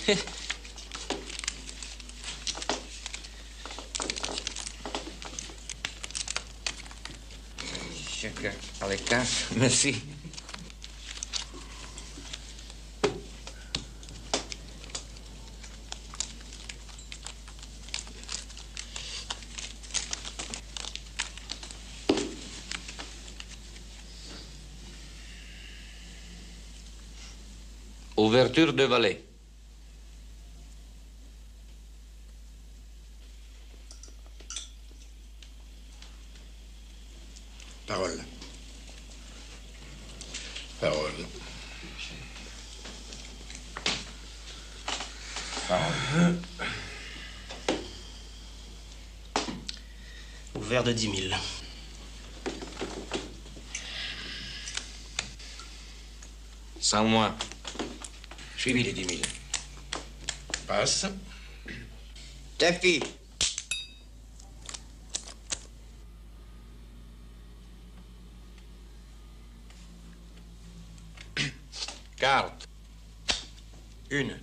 Chacun par les cases. Merci. Ouverture de valet. Parole. Parole. Parole. Ouvert de 10 000. Sans moi. Suivi les 10 000. Passe. Tapis. Carte. Une.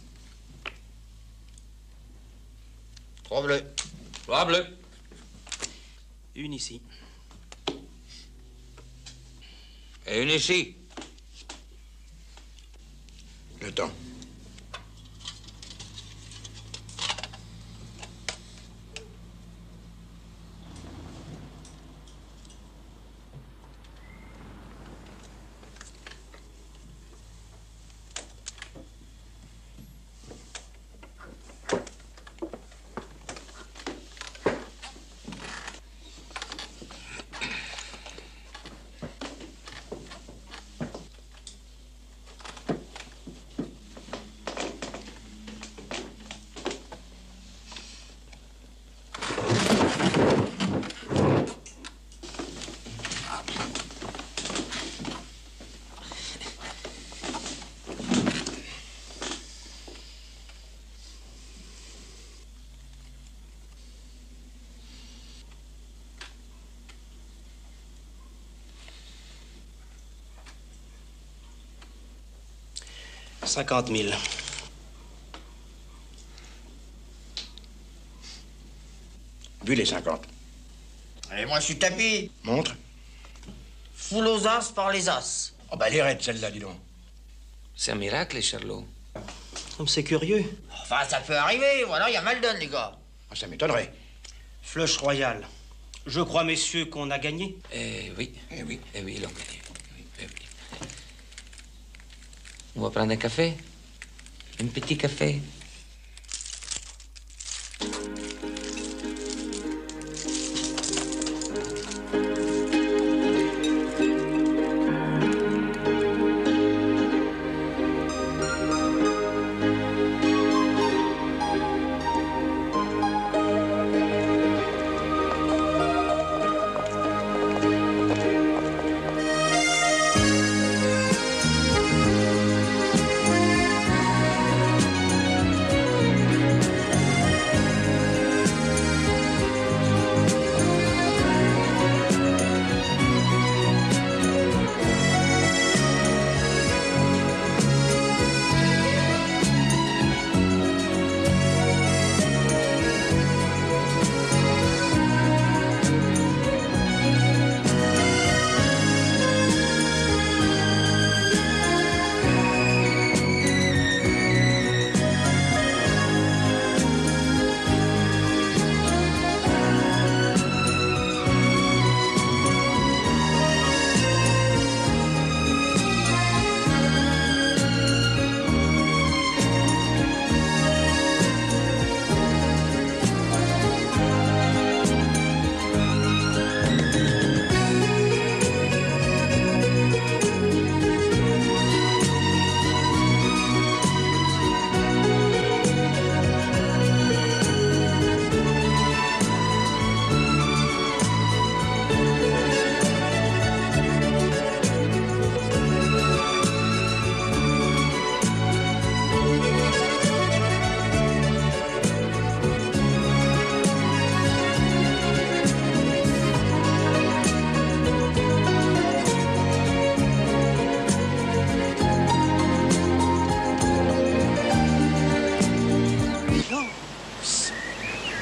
3 bleus. 3 bleus. Une ici. Et une ici. Le temps. $50 000. Vu les 50. Et moi, je suis tapis. Montre. Foule aux as par les as. Oh, bah, les raides, celle-là, dis donc. C'est un miracle, Charlot. C'est curieux. Enfin, ça peut arriver. Voilà, il y a mal donne, les gars. Ah, ça m'étonnerait. Flush royal. Je crois, messieurs, qu'on a gagné. Eh oui. Eh oui. Eh oui, ils l'ont gagné. Oui, eh oui. On va prendre un café? Un petit café?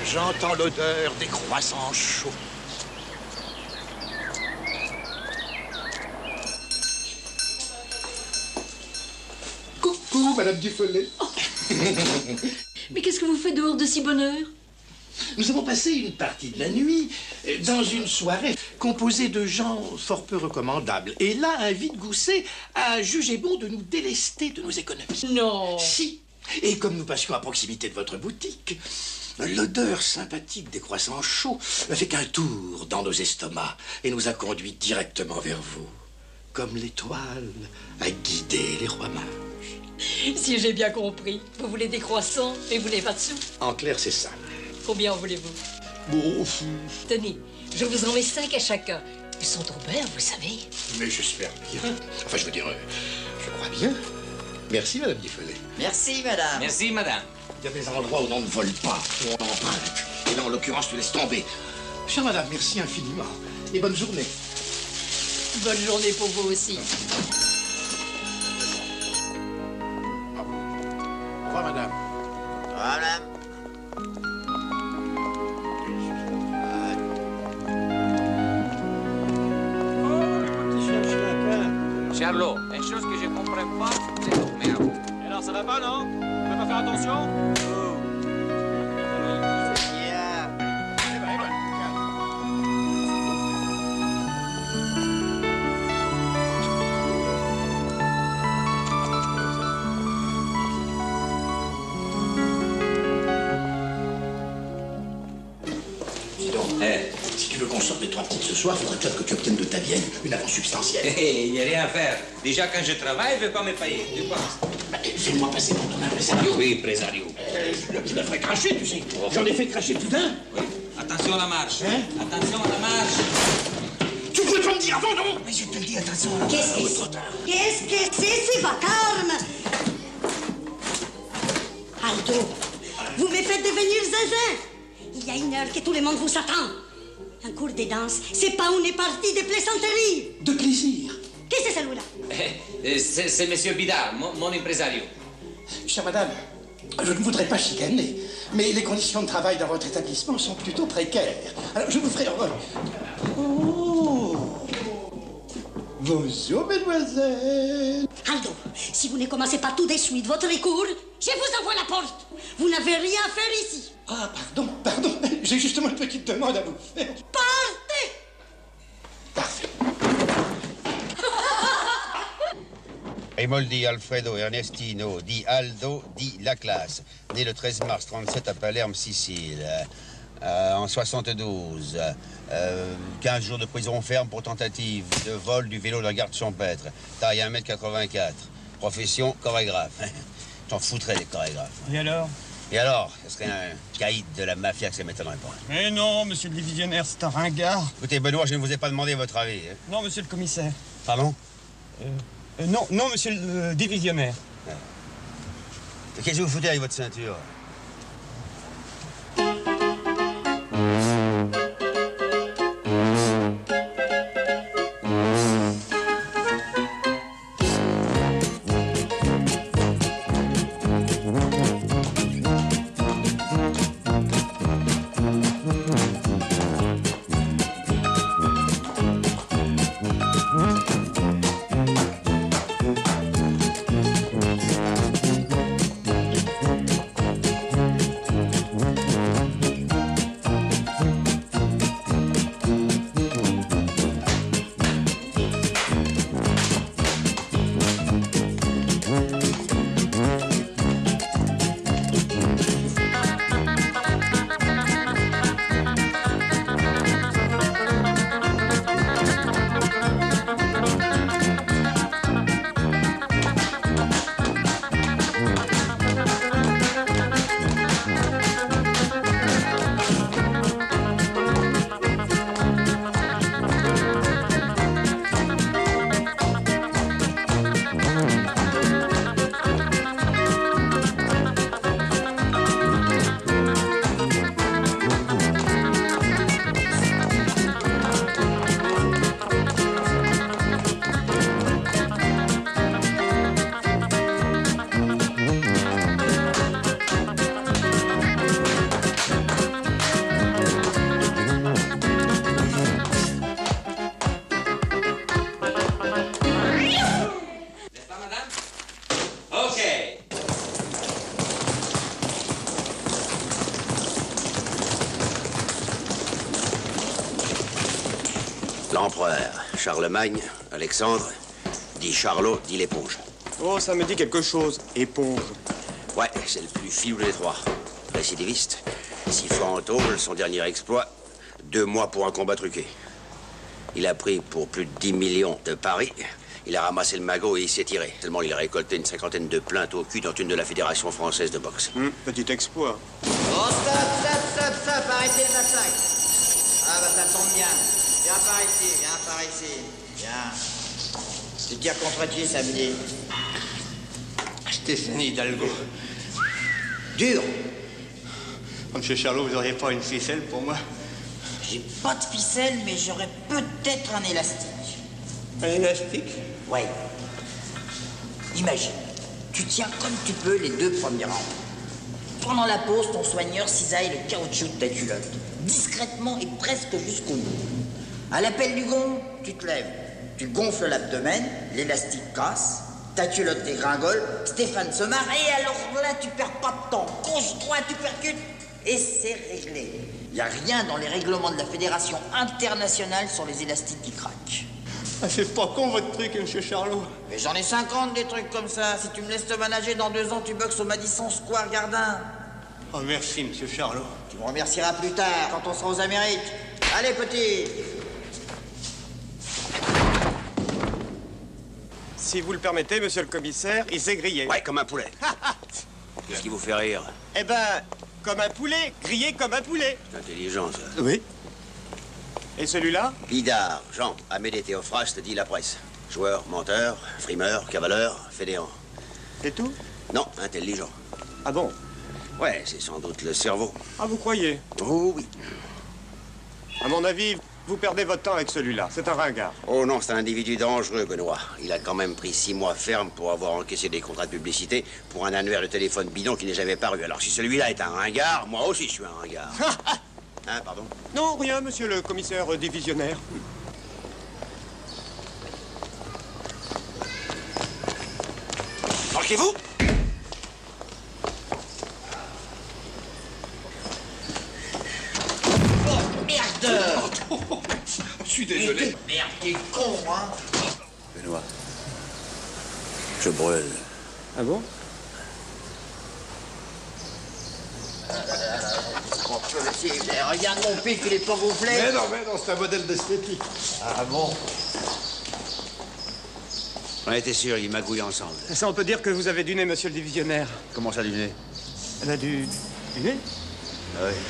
J'entends l'odeur des croissants chauds. Coucou, Madame Duffelet. Mais qu'est-ce que vous faites dehors de si bonne heure? Nous avons passé une partie de la nuit dans une soirée composée de gens fort peu recommandables. Et là, un vide-gousset a jugé bon de nous délester de nos économies. Non. Si. Et comme nous passions à proximité de votre boutique, l'odeur sympathique des croissants chauds a fait qu'un tour dans nos estomacs et nous a conduits directement vers vous. Comme l'étoile a guidé les rois mages. Si j'ai bien compris, vous voulez des croissants, mais vous n'avez pas de sous. En clair, c'est ça. Combien en voulez-vous? Bon, Tenez, je vous en mets 5 à chacun. Ils sont au beurre, vous savez. mais j'espère bien. Enfin, je veux dire, je crois bien. Merci, Madame Duffelet. Merci, madame. Merci, madame. Il y a des endroits où l'on ne vole pas, où on emprunte. Et là, en l'occurrence, tu laisses tomber. Chère Madame, merci infiniment. Et bonne journée. Bonne journée pour vous aussi. Au revoir, madame. Voilà. Charlot, une chose que je comprends pas, c'est ton merde. Et alors, ça va pas, non? Vous pouvez pas faire attention? Dis donc, si tu veux qu'on sorte les 3 petites ce soir, faudrait peut-être que tu obtiennes de ta vieille une avance substantielle. Il n'y a rien à faire. Déjà, quand je travaille, il ne veut pas me payer. Tu penses? Fais-moi passer pour ton impresario. Oui, présario. Tu m'as fait cracher, tu sais. J'en ai fait cracher tout d'un. Oui. Attention à la marche. Hein? Attention à la marche. Tu voulais pas me dire avant, non? Mais je te le dis, attention à la marche. Qu'est-ce que c'est? Qu'est-ce que c'est, ce vacarme? Aldo, vous me faites devenir zinzin. Il y a une heure que tout le monde vous attend. Un cours de danse, c'est pas une partie de plaisanterie. De plaisir. Qui c'est celui-là? C'est monsieur Bidard, mon impresario. Chère madame, je ne voudrais pas chicaner, mais les conditions de travail dans votre établissement sont plutôt précaires. Alors, je vous ferai... Oh! Bonjour, mademoiselle. Aldo, si vous ne commencez pas tout de suite votre cours, je vous envoie à la porte. Vous n'avez rien à faire ici. Ah, pardon. J'ai justement une petite demande à vous faire. Partez! Parfait. Rimoldi Alfredo Ernestino, dit Aldo, dit La Classe, né le 13 mars 37 à Palerme, Sicile, en 72. 15 jours de prison ferme pour tentative de vol du vélo de la garde champêtre. Taille 1m84. Profession chorégraphe. T'en foutrais des chorégraphes. Et alors? Ce serait un caïd de la mafia que ça m'étonnerait pas. Mais non, monsieur le divisionnaire, c'est un ringard. Écoutez, Benoît, je ne vous ai pas demandé votre avis. Hein. Non, monsieur le commissaire. Pardon? Non, monsieur le divisionnaire. Qu'est-ce que vous foutez avec votre ceinture? L'empereur, Charlemagne, Alexandre, dit Charlot, dit l'éponge. Oh, ça me dit quelque chose. Éponge. Ouais, c'est le plus filou des trois. Récidiviste. 6 fois en tôle, son dernier exploit, 2 mois pour un combat truqué. Il a pris pour plus de 10 millions de paris. Il a ramassé le magot et il s'est tiré. Seulement, il a récolté une 50aine de plaintes au cul dans une de la Fédération française de boxe. Petit exploit. Oh, stop, arrêtez le massacre. Ah, bah, ça tombe bien. Viens par ici. Viens. Tu tires contre qui, samedi? Stéphanie Hidalgo. Dur. Monsieur Charlot, vous n'auriez pas une ficelle pour moi? J'ai pas de ficelle, mais j'aurais peut-être un élastique. Un élastique? Ouais. Imagine, tu tiens comme tu peux les 2 premiers rangs. Pendant la pause, ton soigneur cisaille le caoutchouc de ta culotte, discrètement et presque jusqu'au bout. À l'appel du gong, tu te lèves, tu gonfles l'abdomen, l'élastique casse, ta culotte dégringole, Stéphane se marre, et alors là, tu perds pas de temps. Gauche, droite, tu percutes, et c'est réglé. Il n'y a rien dans les règlements de la Fédération internationale sur les élastiques qui craquent. Ah, c'est pas con votre truc, monsieur Charlot. Mais j'en ai 50 des trucs comme ça. Si tu me laisses te manager, dans 2 ans, tu boxes au Madison Square Garden. Oh, merci, monsieur Charlot. Tu me remercieras plus tard, quand on sera aux Amériques. Allez, petit. Si vous le permettez, monsieur le commissaire, il s'est grillé. Ouais, comme un poulet. Qu'est-ce qui vous fait rire? Eh ben, comme un poulet, grillé comme un poulet. C'est intelligent, ça. Oui. Et celui-là? Bidard, Jean, Amédée Théophraste, dit la presse. Joueur, menteur, frimeur, cavaleur, fédérant. C'est tout? Non, intelligent. Ah bon? Ouais, c'est sans doute le cerveau. Ah, vous croyez? Oh oui. À mon avis, vous perdez votre temps avec celui-là. C'est un ringard. Oh non, c'est un individu dangereux, Benoît. Il a quand même pris 6 mois ferme pour avoir encaissé des contrats de publicité pour un annuaire de téléphone bidon qui n'est jamais paru. Alors si celui-là est un ringard, moi aussi je suis un ringard. Hein, pardon? Non, rien, monsieur le commissaire divisionnaire. Marquez-vous! Oh, merde! Je suis désolé. Merde, t'es con, hein? Benoît, je brûle. Ah bon? Regarde mon pic, il est pas gonflé. Mais non, c'est un modèle d'esthétique. Ah bon? On était sûr, ils magouillent ensemble. Ça, on peut dire que vous avez du nez, monsieur le divisionnaire. Comment ça, du nez? Elle a du nez? Ah oui.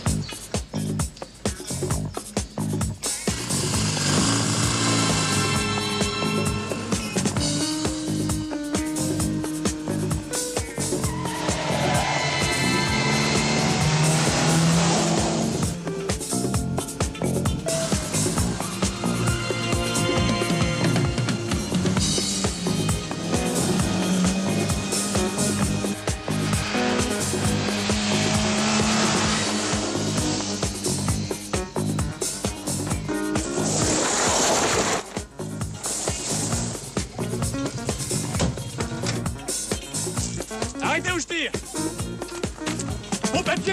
Arrêtez où je tire! Au papier!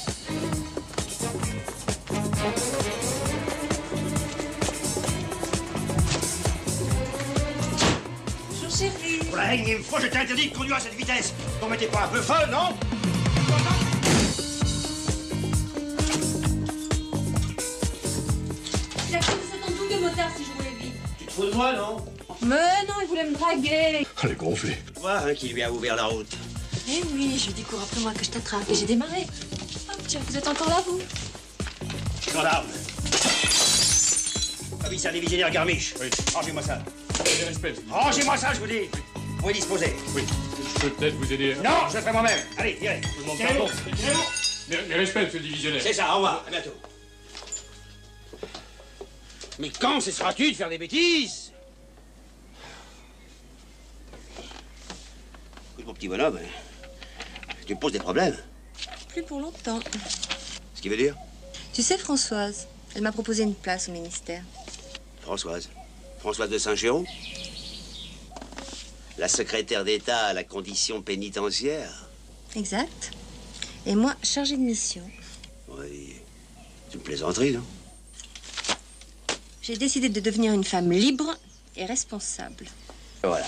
Bonjour chérie. Pour la énième fois, je t'ai interdit de conduire à cette vitesse. T'en mettez pas un peu fun, non? Il a cru que c'était en double de motard si je roulais vite. Tu te fous de moi, non? Mais non, il voulait me draguer. Elle est gonflée. Toi, hein, qui lui a ouvert la route. Eh oui, je dis cours après moi que je t'attrape. Et j'ai démarré. Hop, tiens, vous êtes encore là, vous? Gendarme. Commissaire divisionnaire Garmiche. Oui. Rangez-moi ça. Les respects. Rangez-moi ça, je vous dis. Vous pouvez disposer. Oui. Je peux peut-être vous aider. Non, je le ferai moi-même. Allez, tirez. Je vous demande Tirez-vous. pardon. Tirez-vous. Les respects, monsieur le divisionnaire. C'est ça, au revoir. À bientôt. Mais quand cesseras-tu de faire des bêtises? Écoute, mon petit bonhomme, tu me poses des problèmes. Plus pour longtemps. Ce qui veut dire? Tu sais, Françoise, elle m'a proposé une place au ministère. Françoise. Françoise de Saint-Géraud? La secrétaire d'État à la condition pénitentiaire? Exact. Et moi, chargée de mission. Oui. C'est une plaisanterie, non? J'ai décidé de devenir une femme libre et responsable. Voilà.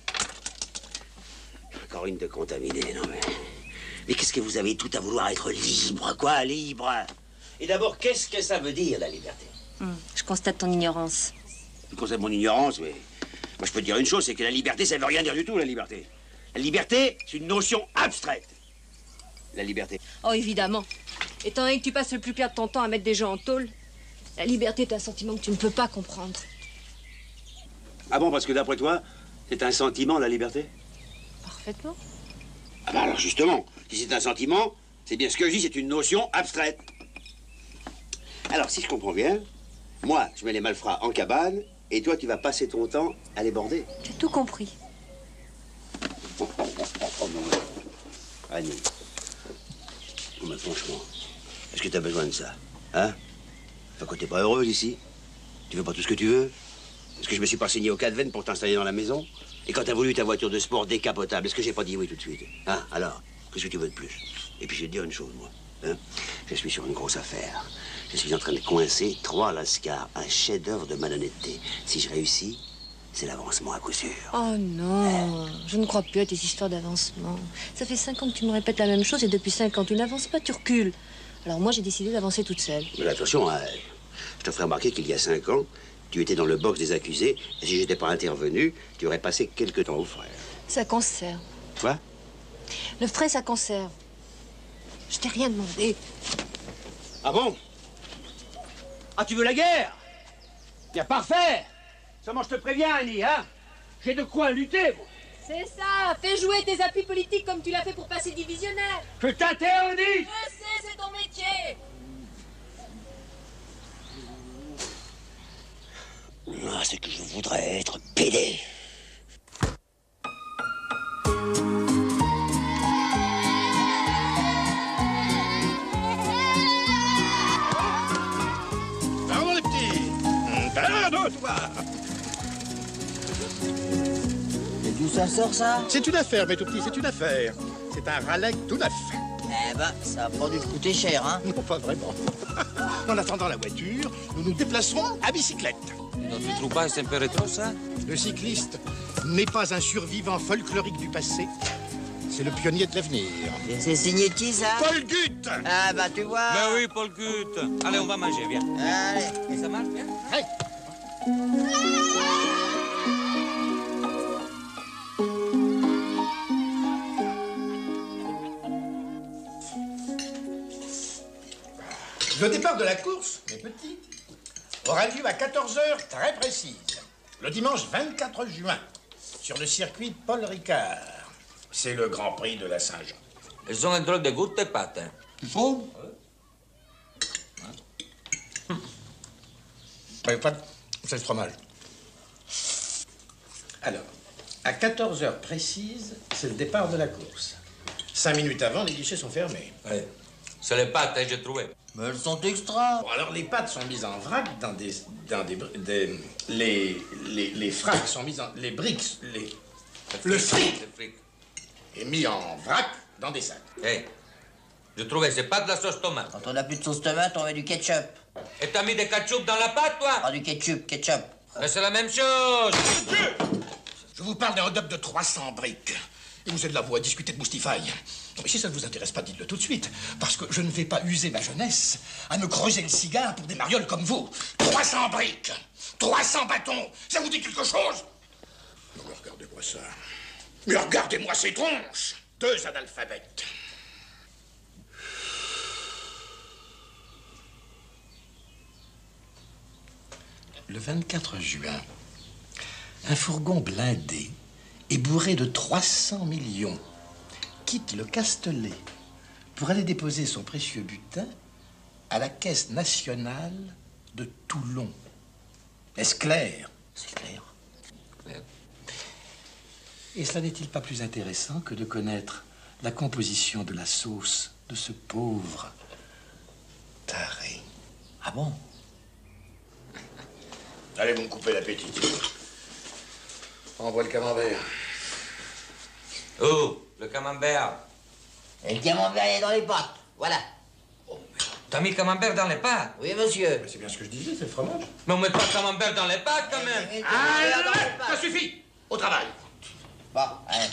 Encore une de contaminée, non mais... Mais qu'est-ce que vous avez tout à vouloir être libre, quoi, libre? Et d'abord, qu'est-ce que ça veut dire, la liberté? Je constate ton ignorance. Tu constates mon ignorance, mais... Moi, je peux te dire une chose, c'est que la liberté, ça veut rien dire du tout, la liberté. La liberté, c'est une notion abstraite. La liberté. Oh, évidemment. Étant donné que tu passes le plus clair de ton temps à mettre des gens en tôle, la liberté est un sentiment que tu ne peux pas comprendre. Ah bon, parce que d'après toi, c'est un sentiment, la liberté? Parfaitement. Ah bah alors justement, si c'est un sentiment, c'est bien ce que je dis, c'est une notion abstraite. Alors, si je comprends bien, moi, je mets les malfrats en cabane, et toi, tu vas passer ton temps à les border. J'ai tout compris. Oh non, Annie. Oh, mais franchement, est-ce que t'as besoin de ça? Hein? Enfin, quoi, t'es pas heureuse ici? Tu veux pas tout ce que tu veux? Est-ce que je me suis pas signé au Cadven pour t'installer dans la maison? Et quand t'as voulu ta voiture de sport décapotable, est-ce que j'ai pas dit oui tout de suite? Hein? Alors, qu'est-ce que tu veux de plus? Et puis je vais te dire une chose, moi. Hein? Je suis sur une grosse affaire. Je suis en train de coincer 3 Lascars, un chef-d'œuvre de malhonnêteté. Si je réussis, c'est l'avancement à coup sûr. Oh non, je ne crois plus à tes histoires d'avancement. Ça fait 5 ans que tu me répètes la même chose et depuis 5 ans, tu n'avances pas, tu recules. Alors moi, j'ai décidé d'avancer toute seule. Mais attention, hein, je te ferai remarquer qu'il y a 5 ans, tu étais dans le box des accusés, et si j'étais pas intervenu, tu aurais passé quelque temps au frère. Ça conserve. Quoi? Le frais, ça conserve. Je t'ai rien demandé. Ah bon? Ah, tu veux la guerre? Bien, parfait! Seulement, je te préviens, Annie, hein? J'ai de quoi lutter, moi. C'est ça. Fais jouer tes appuis politiques comme tu l'as fait pour passer divisionnaire. Je t'interdis! Je sais, c'est ton métier. Ah, c'est que je voudrais être pédé. Pardon les petits. Pardon toi. Et d'où ça sort, ça? C'est une affaire, mes tout petits, c'est une affaire. C'est un Raleigh tout neuf. Eh ben, ça a pas dû te coûter cher, hein? Non, pas vraiment. En attendant la voiture, nous nous déplacerons à bicyclette. Non, tu trouves pas c'est un peu rétro, ça? Le cycliste n'est pas un survivant folklorique du passé. C'est le pionnier de l'avenir. C'est signé qui, ça? Paul Gutt! Ah, bah, tu vois. Ben oui, Paul Gutt. Allez, on va manger, viens. Allez. Et ça marche bien? Hey. Le départ de la course, mes petits, aura lieu à 14h très précise, le dimanche 24 juin, sur le circuit Paul Ricard. C'est le Grand Prix de la Saint-Jean. Elles ont un drôle de goût, tes pâtes. Hein? Tu trouves? C'est le fromage. Alors, à 14h précise, c'est le départ de la course. 5 minutes avant, les guichets sont fermés. Ouais. C'est les pâtes, hein, j'ai trouvé. Mais elles sont extra. Bon, alors les pâtes sont mises en vrac dans les fracs sont mis en... Les briques, le fric est mis en vrac dans des sacs. Hey, j'ai trouvé, c'est pas de la sauce tomate. Quand on n'a plus de sauce tomate, on met du ketchup. Et t'as mis des ketchup dans la pâte, toi? Ah, du ketchup. Mais c'est la même chose. Je vous parle d'un hot-dog de 300 briques. Et vous êtes là, vous, à discuter de Moustifaille. Mais si ça ne vous intéresse pas, dites-le tout de suite. Parce que je ne vais pas user ma jeunesse à me creuser le cigare pour des marioles comme vous. 300 briques, 300 bâtons, ça vous dit quelque chose? Non, mais regardez-moi ça. Mais regardez-moi ces tronches. 2 analphabètes. Le 24 juin, un fourgon blindé et bourré de 300 millions quitte le Castellet pour aller déposer son précieux butin à la Caisse nationale de Toulon. Est-ce clair? C'est clair. Et cela n'est-il pas plus intéressant que de connaître la composition de la sauce de ce pauvre taré? Ah bon? Allez, vous me coupez l'appétit. Envoie le camembert. Oh, le camembert. Et le camembert est dans les pâtes. Voilà. Oh, merde. T'as mis camembert dans les pâtes? Oui, monsieur. Mais c'est bien ce que je disais, c'est le fromage. Mais on met pas camembert dans les pâtes, quand même. Ça suffit. Au travail. Bon, allez.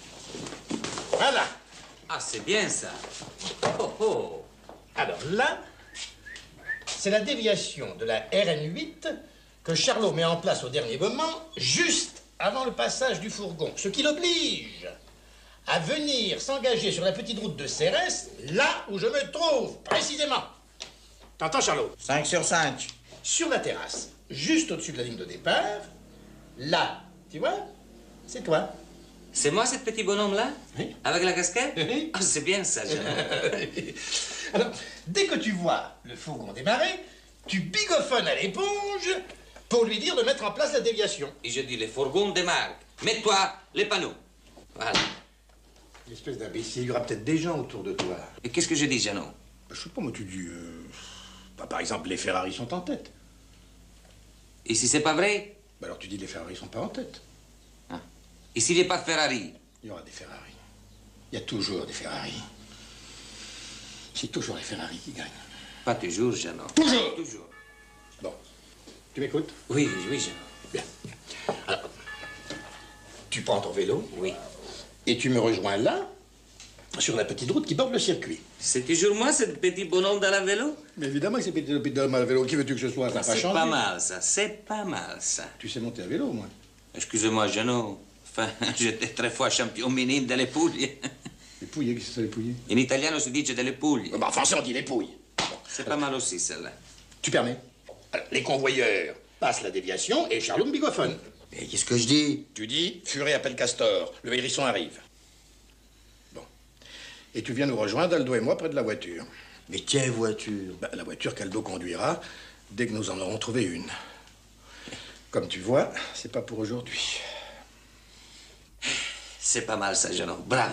Voilà. Ah, c'est bien, ça. Oh, oh. Alors là, c'est la déviation de la RN8 que Charlot met en place au dernier moment, juste avant le passage du fourgon. Ce qui l'oblige à venir s'engager sur la petite route de Cérès, là où je me trouve, précisément. T'entends, Charlot? 5 sur 5. Sur la terrasse, juste au-dessus de la ligne de départ, là, tu vois, c'est toi. C'est moi, ce petit bonhomme-là? Oui. Avec la casquette? Oui. Ah, c'est bien, ça, Alors, dès que tu vois le fourgon démarrer, tu bigophones à l'éponge pour lui dire de mettre en place la déviation. Et je dis, les fourgons démarrent. Mets-toi les panneaux. Voilà. Espèce d'imbécile, il y aura peut-être des gens autour de toi. Et qu'est-ce que je dis, Jeannot? Je sais pas, moi, tu dis... par exemple, les Ferrari sont en tête. Et si c'est pas vrai? Alors tu dis les Ferrari sont pas en tête. Ah. Et s'il n'y a pas de Ferrari? Il y aura des Ferrari. Il y a toujours des Ferrari. C'est toujours les Ferrari qui gagnent. Pas toujours, Jeannot. Toujours! Toujours. Bon. Tu m'écoutes? Oui, oui, Jeannot. Bien. Alors, tu prends ton vélo. Oui. Et tu me rejoins là, sur la petite route qui borde le circuit. C'est toujours moi, ce petit bonhomme dans la vélo? Mais évidemment que c'est petit bonhomme à vélo. Qui veux-tu que ce soit? Ça n'a pas changé. C'est pas mal, ça. C'est pas mal, ça. Tu sais monter à vélo, moi. Excusez-moi, Jeannot. Enfin, j'étais 3 fois champion minime delle Puglie. Les pouilles, qu'est-ce que c'est les pouilles? In italiano si dice delle Puglie. En français, on dit les pouilles. C'est pas mal aussi, celle-là. Tu permets? Alors, les convoyeurs passent la déviation et Charlot me bigophone. Mais qu'est-ce que je dis? Tu dis, Furet appelle Castor, le hérisson arrive. Bon. Et tu viens nous rejoindre, Aldo et moi, près de la voiture. Mais quelle voiture? La voiture qu'Aldo conduira dès que nous en aurons trouvé une. Comme tu vois, c'est pas pour aujourd'hui. C'est pas mal, ça, Jeannot. Bravo.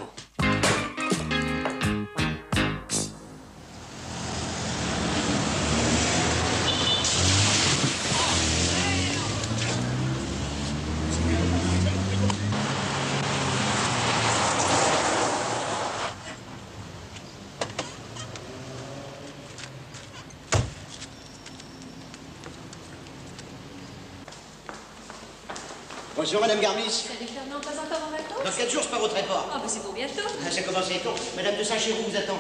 Bonjour, Madame Garmis. Salut Fernand, pas encore en vacances? Dans 4 jours, je pars au Tréport. Ah, bah c'est pour bientôt. Ça commence tôt. Madame de Saint-Chéroux vous attend.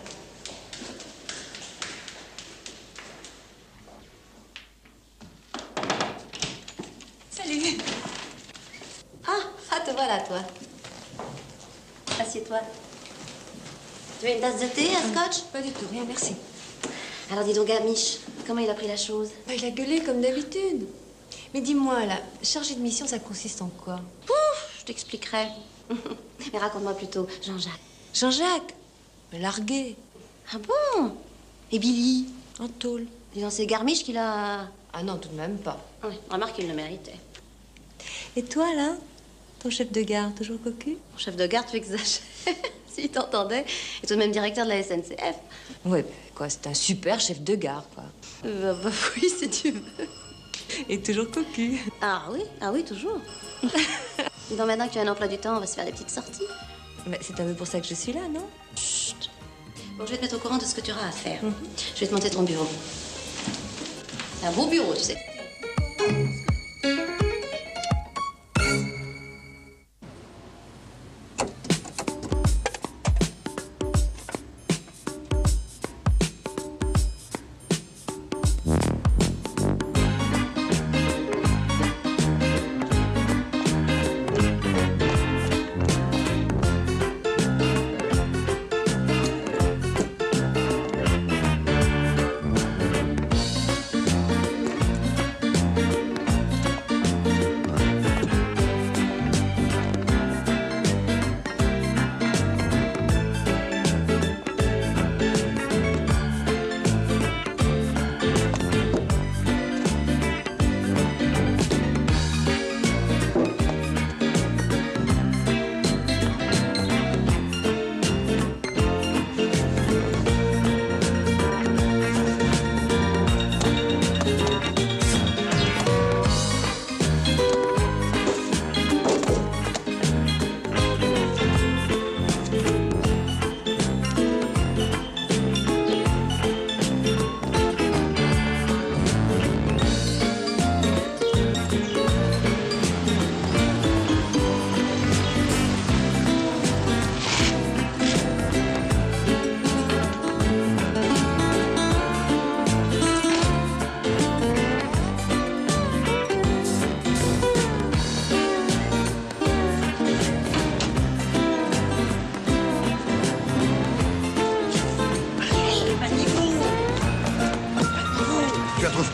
Salut. Ah, te voilà, toi. Assieds-toi. Tu veux une tasse de thé, un scotch? Pas du tout, rien, merci. Alors dis donc, Garmiche, comment il a pris la chose? Bah, il a gueulé comme d'habitude. Mais dis-moi, là, chargé de mission, ça consiste en quoi? Pouf, je t'expliquerai. Mais raconte-moi plutôt, Jean-Jacques. Jean-Jacques? Mais largué. Ah bon? Et Billy? En tôle. Dis donc, c'est Garmiche qui l'a... Ah non, tout de même pas. Oui, remarque qu'il le méritait. Et toi, là? Ton chef de gare, toujours cocu? Mon chef de gare, tu exagères. S'il t'entendait, et tout de même directeur de la SNCF. Ouais, quoi, c'est un super chef de gare, quoi. Bah oui, si tu veux. Et toujours cocu. Ah oui, toujours. Dis donc, maintenant que tu as un emploi du temps, on va se faire des petites sorties. Mais c'est un peu pour ça que je suis là, non? Chut. Bon, je vais te mettre au courant de ce que tu auras à faire. Je vais te monter ton bureau. C'est un beau bureau, tu sais.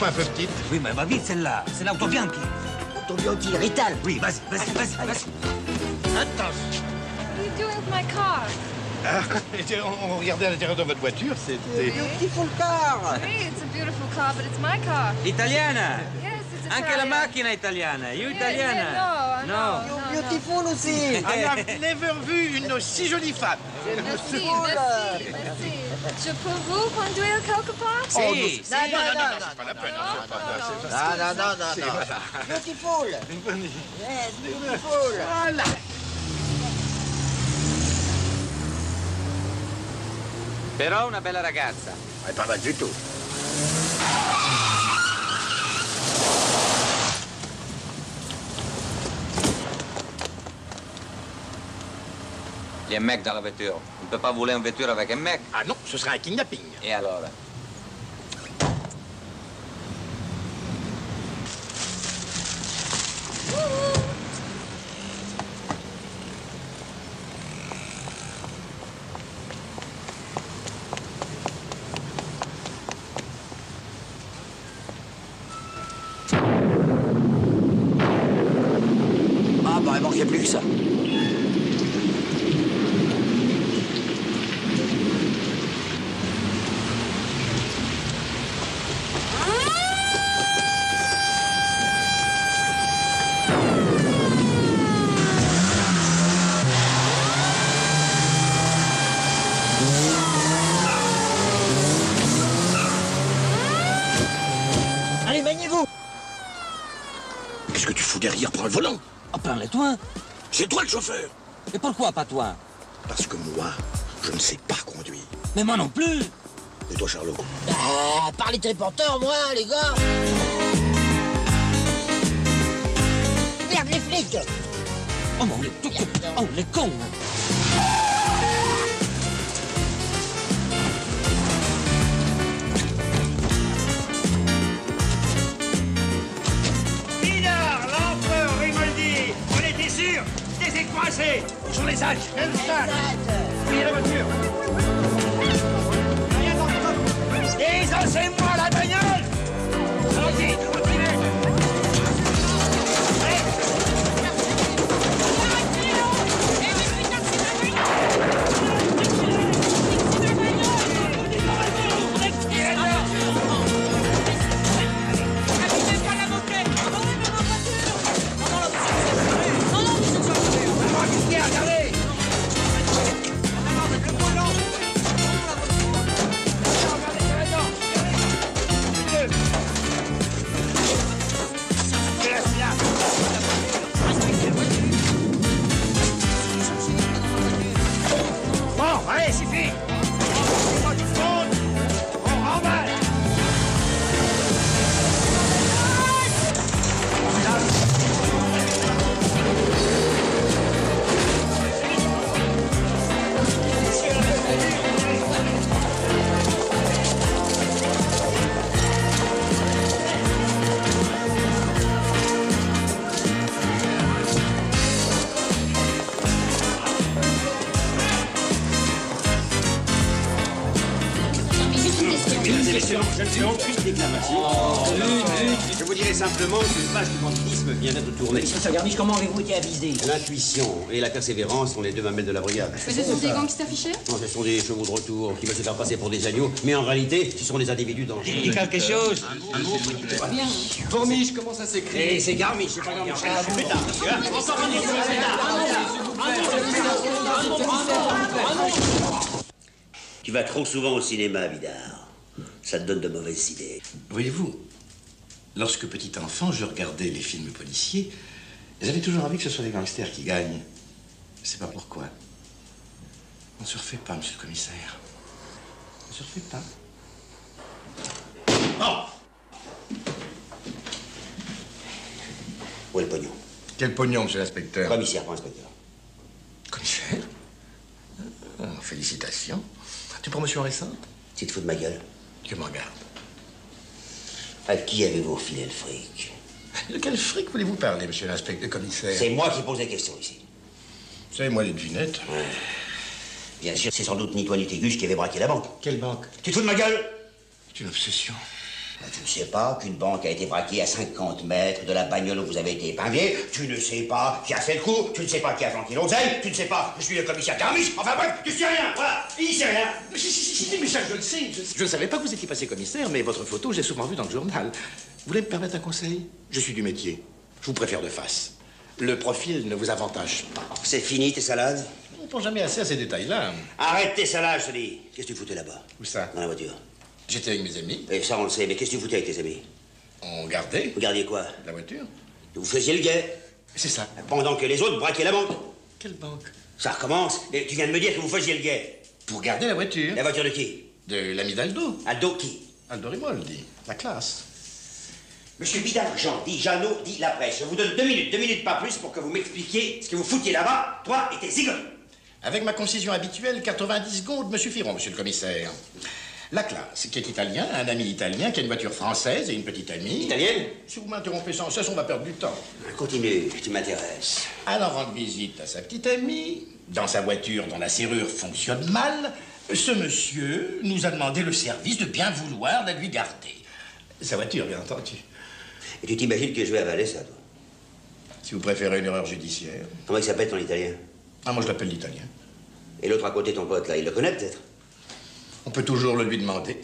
un peu petite. Oui, mais va vite celle-là. C'est l'auto Bianchi. Auto Bianchi, Rital. Oui, vas-y. Attention. What are you doing with my car? Ah, on regardait à l'intérieur de votre voiture, c'était... Beautiful car. Oui, it's a beautiful car, but it's my car. Italiana. Yes, it's Anche la macchina è italiana. You italiana? No. Beautiful aussi. I have never vu une si jolie femme. Merci. Je peux vous conduire quelque part? Si. Non, c'est pas la peine. Non. Beautiful. Yes, beautiful. Voilà. Però una bella ragazza. Elle est pas mal du tout. Il y a un mec dans la voiture. On ne peut pas voler une voiture avec un mec. Ah non, ce serait un kidnapping. Et alors? Ah bah, il manquait plus que ça. Allez, baignez-vous. Qu'est-ce que tu fous derrière pour le volant? Oh, parle-toi. C'est toi le chauffeur. Et pourquoi pas toi? Parce que moi, je ne sais pas conduire. Mais moi non plus. Et toi, Charlot? Ah, parlez de reporter, moi, les gars. Merde, les flics. Oh, mais on est tout con. Oh, on est cons. Pinard, l'empereur Grimaldi. On était sûr. Laissez coincés. Sur les sacs. Quel sac? Oui, la voiture. Désancez-moi la bagnole. Allons-y, continuez. Bon, allez, suffit. On du monde. On remballe. Je ne fais aucune déclaration. Je vous dirai simplement qu'une page du banditisme vient d'être tournée. Ça Garniche, comment avez-vous été avisé? L'intuition et la persévérance sont les deux mamelles de la brigade. Mais ce sont des gangsters affichés? Non, ce sont des chevaux de retour qui veulent se faire passer pour des agneaux, mais en réalité, ce sont des individus dangereux. Dis quelque chose. Fourmiche, comment ça s'écrit? Et c'est Garmiche, c'est pas Garmiche. Tu vas trop souvent au cinéma, Vidard. Ça te donne de mauvaises idées. Voyez-vous, lorsque petit enfant, je regardais les films policiers, j'avais toujours envie que ce soit les gangsters qui gagnent. Je sais pas pourquoi. On ne se refait pas, monsieur le commissaire. On ne se refait pas. Oh! Où est le pognon? Quel pognon, monsieur l'inspecteur? Commissaire, pas inspecteur. Commissaire? Oh, félicitations. Tu promotion récente? Tu te fous de ma gueule? Tu me regardes. À qui avez-vous refilé le fric? De quel fric voulez-vous parler, monsieur l'inspecteur commissaire? C'est moi qui pose la question ici. Vous savez, moi, les devinettes. Ouais. Bien sûr, c'est sans doute ni toi ni Tégus qui avait braqué la banque. Quelle banque? Tu te fous de ma gueule? C'est une obsession. Tu ne sais pas qu'une banque a été braquée à 50 mètres de la bagnole où vous avez été épinglé. Tu ne sais pas qui a fait le coup. Tu ne sais pas qui a flanqué l'oseille. Tu ne sais pas, je suis le commissaire Carmiche. Enfin bref, tu sais rien. Voilà, il sait rien. Mais ça, je le sais. Je ne savais pas que vous étiez passé commissaire, mais votre photo, j'ai souvent vue dans le journal. Vous voulez me permettre un conseil? Je suis du métier. Je vous préfère de face. Le profil ne vous avantage pas. C'est fini tes salades? On ne pense jamais assez à ces détails-là. Arrête tes salades, je te dis. Qu'est-ce que tu foutais là-bas? Où ça? Dans la voiture. J'étais avec mes amis. Et ça, on le sait, mais qu'est-ce que tu foutais avec tes amis? On gardait. Vous gardiez quoi? La voiture. Vous faisiez le guet. C'est ça. Pendant que les autres braquaient la banque. Quelle banque? Ça recommence. Et tu viens de me dire que vous faisiez le guet. Pour garder la voiture. La voiture de qui? De l'ami d'Aldo. Aldo qui? Aldo Riboldi. La classe. Monsieur Vidal-Jean, dit Jeannot, dit la presse. Je vous donne 2 minutes pas plus pour que vous m'expliquiez ce que vous foutiez là-bas, toi et tes zigones. Avec ma concision habituelle, 90 secondes me suffiront, monsieur le commissaire. La classe, qui est italien, un ami italien, qui a une voiture française et une petite amie. Italienne? Si vous m'interrompez sans cesse, on va perdre du temps. Continue, tu m'intéresses. Allant rendre visite à sa petite amie, dans sa voiture dont la serrure fonctionne mal, ce monsieur nous a demandé le service de bien vouloir la lui garder. Sa voiture, bien entendu. Et tu t'imagines que je vais avaler ça, toi? Si vous préférez une erreur judiciaire. Comment il s'appelle ton italien? Ah, moi je l'appelle l'italien. Et l'autre à côté, ton pote, là, il le connaît peut-être? On peut toujours le lui demander.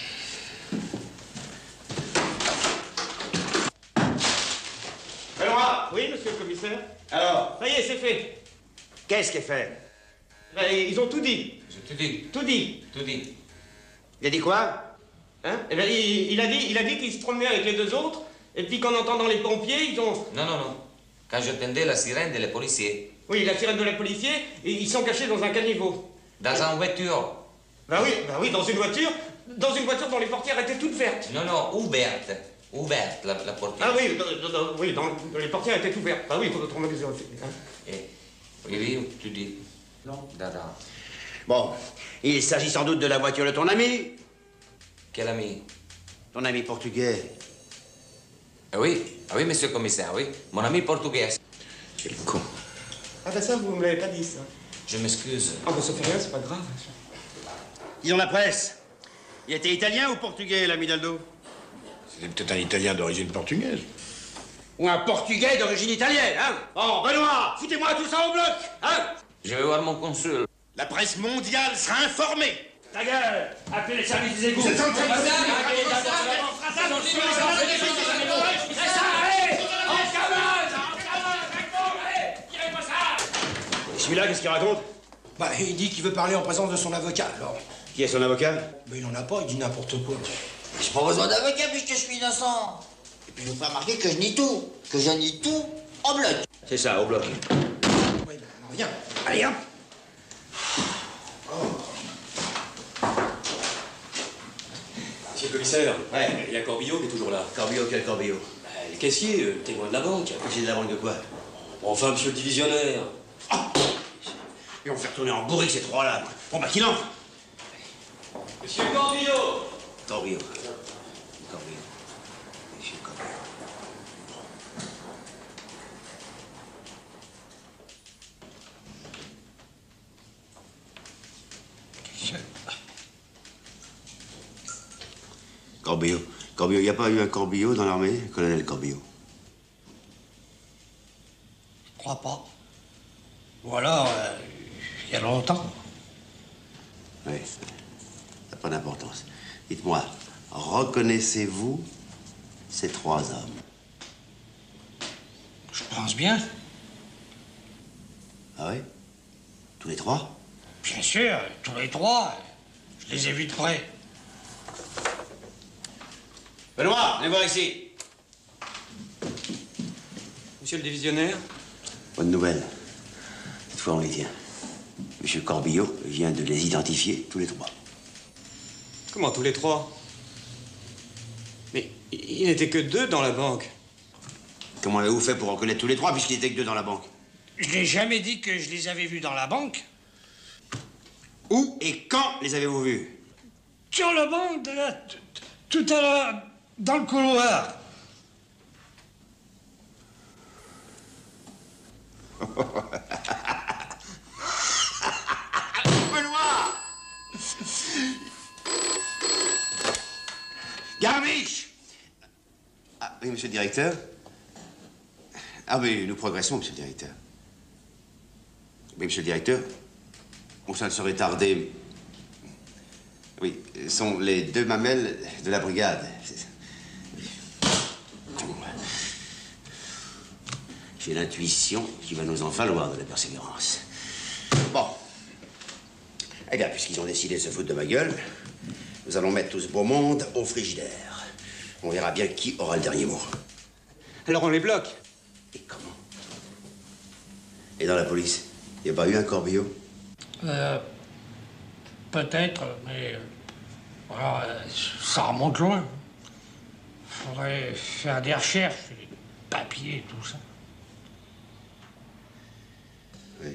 Benoît! Oui, monsieur le commissaire? Alors? Ça y est, c'est fait. Qu'est-ce qui est fait? Ben, ils ont tout dit. J'ai tout dit. Tout dit. Tout dit. Il a dit quoi? Hein? Eh ben, il a dit qu'il se promenait avec les 2 autres, et puis qu'en entendant les pompiers, ils ont... Non, non, non. Quand j'entendais la sirène des policiers. Oui, la sirène de la policier, et ils sont cachés dans un caniveau. Dans une voiture. Bah oui, dans une voiture dont les portières étaient toutes vertes. Non, non, ouverte. Ouverte, la portière. Ah oui, les portières étaient ouvertes. Ah oui, autrement dit, hein. Oui, tu dis. Non. Dada. Bon, il s'agit sans doute de la voiture de ton ami. Quel ami? Ton ami portugais. Ah oui, monsieur le commissaire, oui. Mon ami portugais. Quel con. Ah ben ça, vous me l'avez pas dit, ça. Je m'excuse. Ah ben ça fait rien, c'est pas grave. Dis dans la presse. Il était italien ou portugais, l'ami d'Aldo? C'était peut-être un italien d'origine portugaise. Ou un portugais d'origine italienne, hein? Oh, Benoît, foutez-moi tout ça au bloc, hein? Je vais voir mon consul. La presse mondiale sera informée. Ta gueule! Appelez les services des égouts! Vous êtes en train de... Celui-là, qu'est-ce qu'il raconte? Bah, il dit qu'il veut parler en présence de son avocat, alors. Qui est son avocat? Mais il en a pas, il dit n'importe quoi. J'ai pas besoin d'avocat puisque je suis innocent. Et puis je vous ferai remarquer que je nie tout. Que je nie tout en bloc. C'est ça, au bloc. Oui, ben, viens. Allez, hop! Monsieur le commissaire, Ouais. il y a Corbillot qui est toujours là. Corbillot, quel Corbillot? Le caissier, témoin de la banque. Caissier de la banque de quoi? Enfin, monsieur le divisionnaire. Ils vont faire tourner en bourrique ces trois-là. Bon, bah, qu'il entre. Monsieur Corbillot! Corbillot. Corbillot. Monsieur Corbillot. Corbillot. Corbillot, il n'y a pas eu un Corbillot dans l'armée, colonel Corbillot? Je crois pas. Ou alors, il y a longtemps. Oui, ça n'a pas d'importance. Dites-moi, reconnaissez-vous ces trois hommes? Je pense bien. Ah oui? Tous les trois? Bien sûr, tous les trois. Je les ai vus de près. Benoît, venez voir ici. Monsieur le divisionnaire? Bonne nouvelle. Cette fois, on les tient. Monsieur Corbillot vient de les identifier, tous les trois. Comment, tous les trois? Mais il n'était que 2 dans la banque. Comment avez-vous fait pour reconnaître tous les trois, puisqu'il n'était que 2 dans la banque? Je n'ai jamais dit que je les avais vus dans la banque. Où et quand les avez-vous vus? Sur la banque, tout à l'heure, dans le couloir. Benoît! Garde Garmiche! Ah oui, monsieur le directeur? Ah oui, nous progressons, monsieur le directeur. Oui, monsieur le directeur? Bon, ça ne saurait tarder. Oui, sont les 2 mamelles de la brigade. J'ai l'intuition qu'il va nous en falloir de la persévérance. Bon. Eh bien, puisqu'ils ont décidé de se foutre de ma gueule, nous allons mettre tout ce beau monde au frigidaire. On verra bien qui aura le dernier mot. Alors on les bloque. Et comment? Et dans la police, il n'y a pas eu un corbillon? Peut-être, mais... voilà, ça remonte loin. Faudrait faire des recherches, des papiers, tout ça. Oui.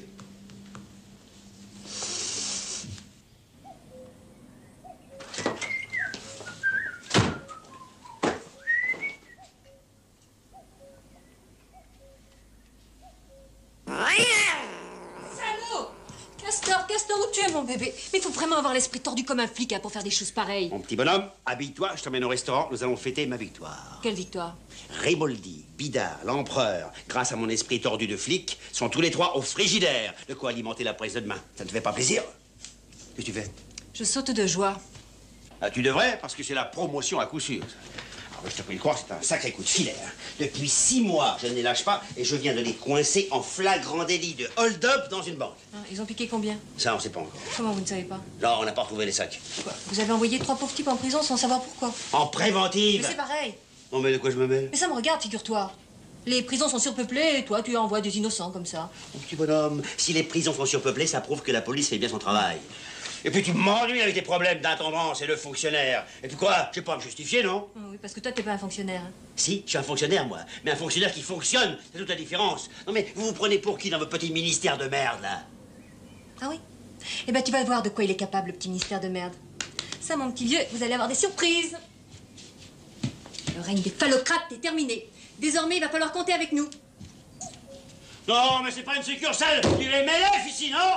Castor, où tu es, mon bébé? Mais il faut vraiment avoir l'esprit tordu comme un flic hein, pour faire des choses pareilles. Mon petit bonhomme, habille-toi, je t'emmène au restaurant, nous allons fêter ma victoire. Quelle victoire? Rimoldi, Bidard, l'empereur, grâce à mon esprit tordu de flic, sont tous les 3 au frigidaire. De quoi alimenter la presse de demain. Ça ne te fait pas plaisir? Qu'est-ce que tu fais? Je saute de joie. Ah, tu devrais, parce que c'est la promotion à coup sûr. Alors, je te prie de croire, c'est un sacré coup de filet. Hein. Depuis 6 mois, je ne les lâche pas et je viens de les coincer en flagrant délit de hold-up dans une banque. Hein, ils ont piqué combien? Ça, on ne sait pas encore. Comment vous ne savez pas? Là, on n'a pas retrouvé les sacs. Quoi? Vous avez envoyé 3 pauvres types en prison sans savoir pourquoi? En préventive? Mais c'est pareil. Oh, mais de quoi je me mêle? Mais ça me regarde, figure-toi. Les prisons sont surpeuplées et toi, tu envoies des innocents comme ça. Mon petit bonhomme, si les prisons sont surpeuplées, ça prouve que la police fait bien son travail. Et puis tu m'ennuies avec tes problèmes d'intendance et de fonctionnaire. Et puis quoi? Je sais pas me justifier, non? Oui, parce que toi, t'es pas un fonctionnaire. Hein. Si, je suis un fonctionnaire, moi. Mais un fonctionnaire qui fonctionne, c'est toute la différence. Non mais, vous vous prenez pour qui dans votre petit ministère de merde, là? Ah oui? Eh ben, tu vas voir de quoi il est capable, le petit ministère de merde. Ça, mon petit vieux, vous allez avoir des surprises. Le règne des phallocrates est terminé. Désormais, il va falloir compter avec nous. Non, mais c'est pas une succursale du MLF ici, non?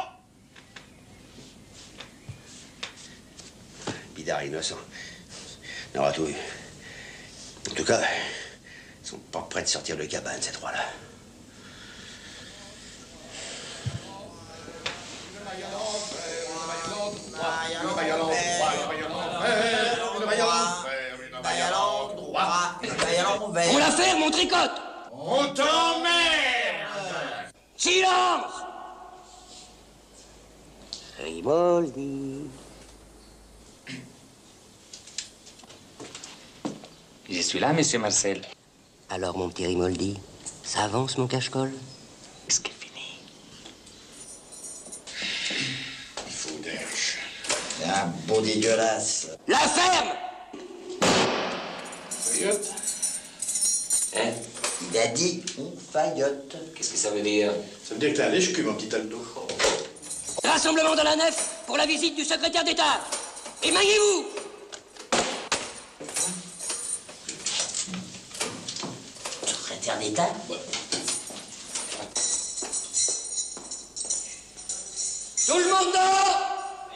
Bidard innocent. On aura tout eu. En tout cas, ils sont pas prêts de sortir de cabane, ces 3-là. On la ferme, on tricote. On t'emmerde! Silence! Rimoldi. Je suis là, monsieur Marcel. Alors, mon petit Rimoldi, ça avance, mon cache-colle? Est-ce qu'elle finit? Foudèche. Un beau dégueulasse. La ferme! Faillotte? Hein? Il a dit on faillotte. Qu'est-ce que ça veut dire? Ça veut dire que t'as un lèche-cul, mon petit Aldo. Rassemblement dans la nef pour la visite du secrétaire d'État. Émaillez-vous! Secrétaire d'État? Tout le monde dehors!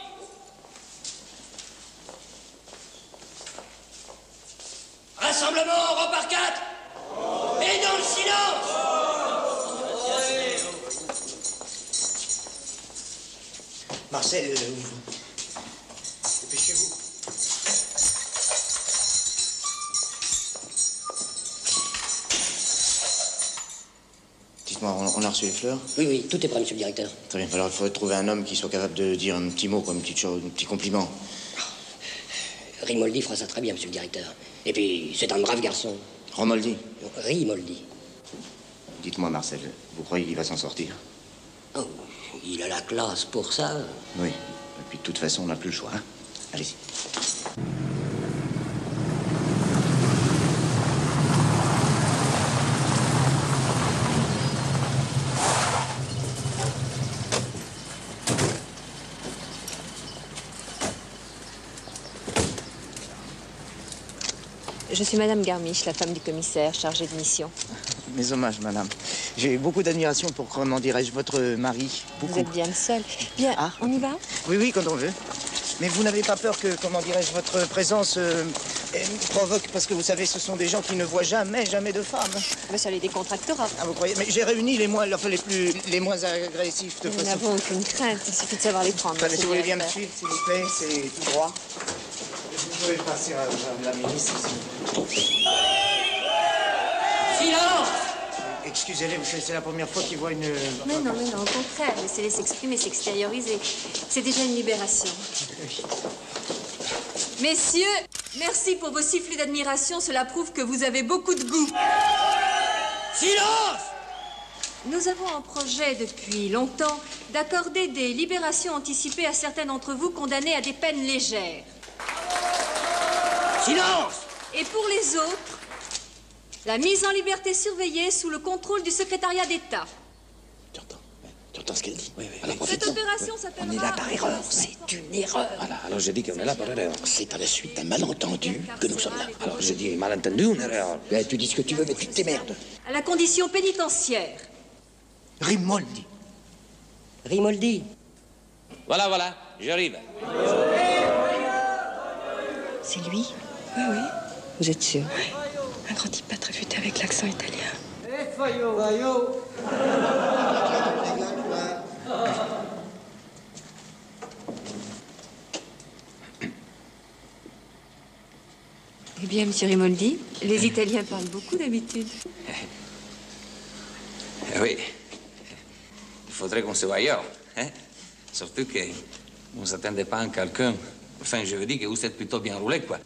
Rassemblement, rang par 4! Et dans le silence! Marcel, dépêchez-vous. Dites-moi, on a reçu les fleurs? Oui, oui, tout est prêt, monsieur le directeur. Très bien. Alors, il faudrait trouver un homme qui soit capable de dire un petit mot, quoi, une petite chose, un petit compliment. Rimoldi fera ça très bien, monsieur le directeur. Et puis, c'est un brave garçon. Romoldi? Rimoldi. Dites-moi, Marcel, vous croyez qu'il va s'en sortir? Oh, il a la classe pour ça. Oui. Et puis, de toute façon, on n'a plus le choix, hein? Allez-y. Je suis Madame Garmiche, la femme du commissaire, chargée de mission. Mes hommages, madame. J'ai beaucoup d'admiration pour, comment dirais-je, votre mari. Beaucoup. Vous êtes bien le seul. Bien, on y va? Oui, oui, quand on veut. Mais vous n'avez pas peur que, comment dirais-je, votre présence provoque... Parce que vous savez, ce sont des gens qui ne voient jamais de femmes. Mais ça les décontractera. Ah, vous croyez? Mais j'ai réuni les moins agressifs de Nous façon... n'avons aucune crainte, il suffit de savoir les prendre. Attendez, si vous voulez bien me suivre, s'il vous plaît, c'est tout droit. Vous pouvez passer à la ministre ici. Silence! Excusez-les, c'est la première fois qu'ils voient une... Mais non, au contraire, laissez-les s'exprimer, s'extérioriser. C'est déjà une libération. Messieurs, merci pour vos sifflets d'admiration. Cela prouve que vous avez beaucoup de goût. Silence! Nous avons un projet depuis longtemps d'accorder des libérations anticipées à certains d'entre vous condamnés à des peines légères. Silence! Et pour les autres, la mise en liberté surveillée sous le contrôle du secrétariat d'État. Tu entends ce qu'elle dit? Oui. Cette opération s'appellera... On est là par erreur. C'est une erreur. Voilà, alors je dis qu'on est là par erreur. C'est à la suite d'un malentendu que nous sommes là. Alors je dis malentendu ou une erreur? Tu dis ce que tu veux, mais tu t'émerdes. À la condition pénitentiaire. Rimoldi. Rimoldi. Voilà, j'arrive. C'est lui? Oui. Vous êtes sûr? Oui. Un grand type pas très futé avec l'accent italien. Eh, Fayot! Eh bien, monsieur Rimoldi, les Italiens parlent beaucoup d'habitude. Oui. Il faudrait qu'on se voie ailleurs, hein? Surtout que vous ne s'attendez pas à quelqu'un. Enfin, je veux dire que vous êtes plutôt bien roulé, quoi.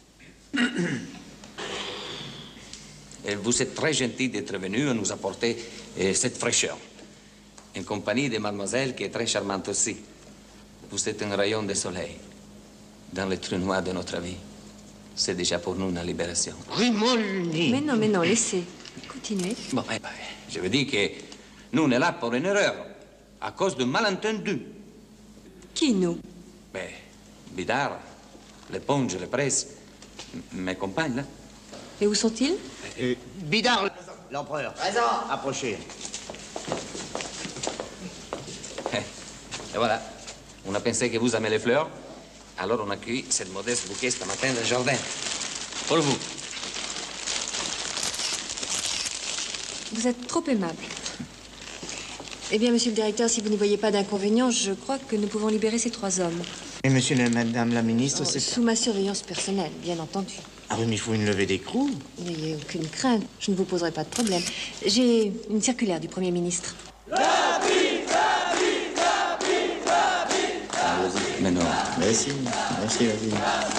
Et vous êtes très gentil d'être venu nous apporter cette fraîcheur. En compagnie de mademoiselle qui est très charmante aussi. Vous êtes un rayon de soleil dans le trou noir de notre vie. C'est déjà pour nous une libération. Rimoldi! Mais non, laissez. Continuez. Bon, je veux dire que nous, on est là pour une erreur, à cause d'un malentendu. Qui, nous? Ben, Bidard, l'éponge, les presses, mes compagnes, là. Et où sont-ils? Bidard, l'empereur. Présent. Approchez. Et voilà, on a pensé que vous aimez les fleurs, alors on a cueilli cette modeste bouquet ce matin dans le jardin. Pour vous. Vous êtes trop aimable. Eh bien, monsieur le directeur, si vous n'y voyez pas d'inconvénient, je crois que nous pouvons libérer ces 3 hommes. Et madame la ministre, c'est... Sous ma surveillance personnelle, bien entendu. Ah oui, mais il faut une levée d'écrou. N'ayez aucune crainte, je ne vous poserai pas de problème. J'ai une circulaire du Premier ministre. Mais non. Merci, vas-y.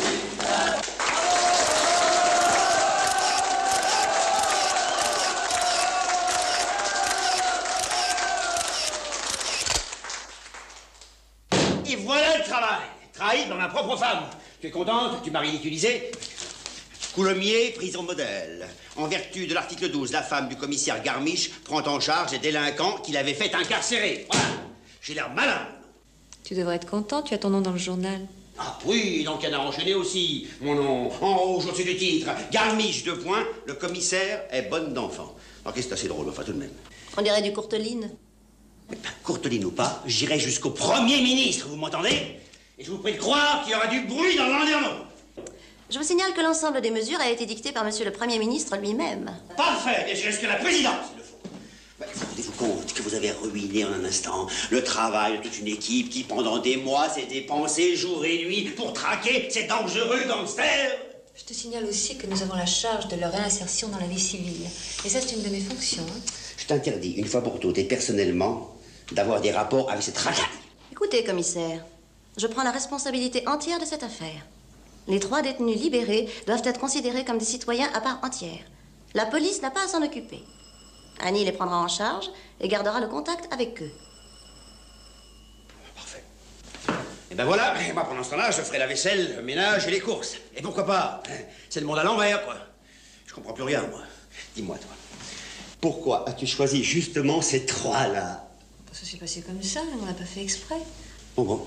Et voilà le travail. Trahi par ma propre femme. Tu es contente? Tu m'as ridiculisé? Coulommiers, prison modèle. En vertu de l'article 12, la femme du commissaire Garmiche prend en charge les délinquants qu'il avait fait incarcérer. Voilà. J'ai l'air malin. Tu devrais être content, tu as ton nom dans le journal. Ah oui, dans le Canard enchaîné aussi. Mon nom, en rouge au-dessus du titre. Garmiche, 2 points. Le commissaire est bonne d'enfant. Alors qu'est-ce que c'est assez drôle, enfin tout de même. On dirait du Courteline. Courteline ou pas, j'irai jusqu'au Premier ministre, vous m'entendez? Et je vous prie de croire qu'il y aura du bruit dans le Landerneau. Je vous signale que l'ensemble des mesures a été dicté par monsieur le Premier ministre lui-même. Parfait, et je jusqu'à la présidence, s'il le faut. Rendez-vous compte que vous avez ruiné en un instant le travail de toute une équipe qui, pendant des mois, s'est dépensée jour et nuit pour traquer ces dangereux gangsters? Je te signale aussi que nous avons la charge de leur réinsertion dans la vie civile. Et ça, c'est une de mes fonctions. Hein. Je t'interdis, une fois pour toutes et personnellement, d'avoir des rapports avec cette racaille. Écoutez, commissaire, je prends la responsabilité entière de cette affaire. Les 3 détenus libérés doivent être considérés comme des citoyens à part entière. La police n'a pas à s'en occuper. Annie les prendra en charge et gardera le contact avec eux. Parfait. Et ben voilà, et moi pendant ce temps-là, je ferai la vaisselle, le ménage et les courses. Et pourquoi pas? C'est le monde à l'envers, quoi. Je comprends plus rien, moi. Dis-moi, toi. Pourquoi as-tu choisi justement ces 3-là? Ça s'est passé comme ça, on l'a pas fait exprès. Bon.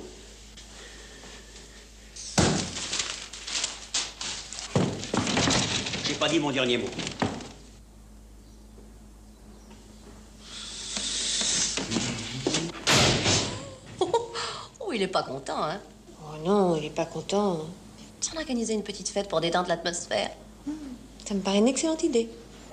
J'ai pas dit mon dernier mot. Oh, il est pas content, hein? Oh, Oh non, il est pas content. Si on organisait une petite fête pour détendre l'atmosphère. Ça me paraît une excellente idée.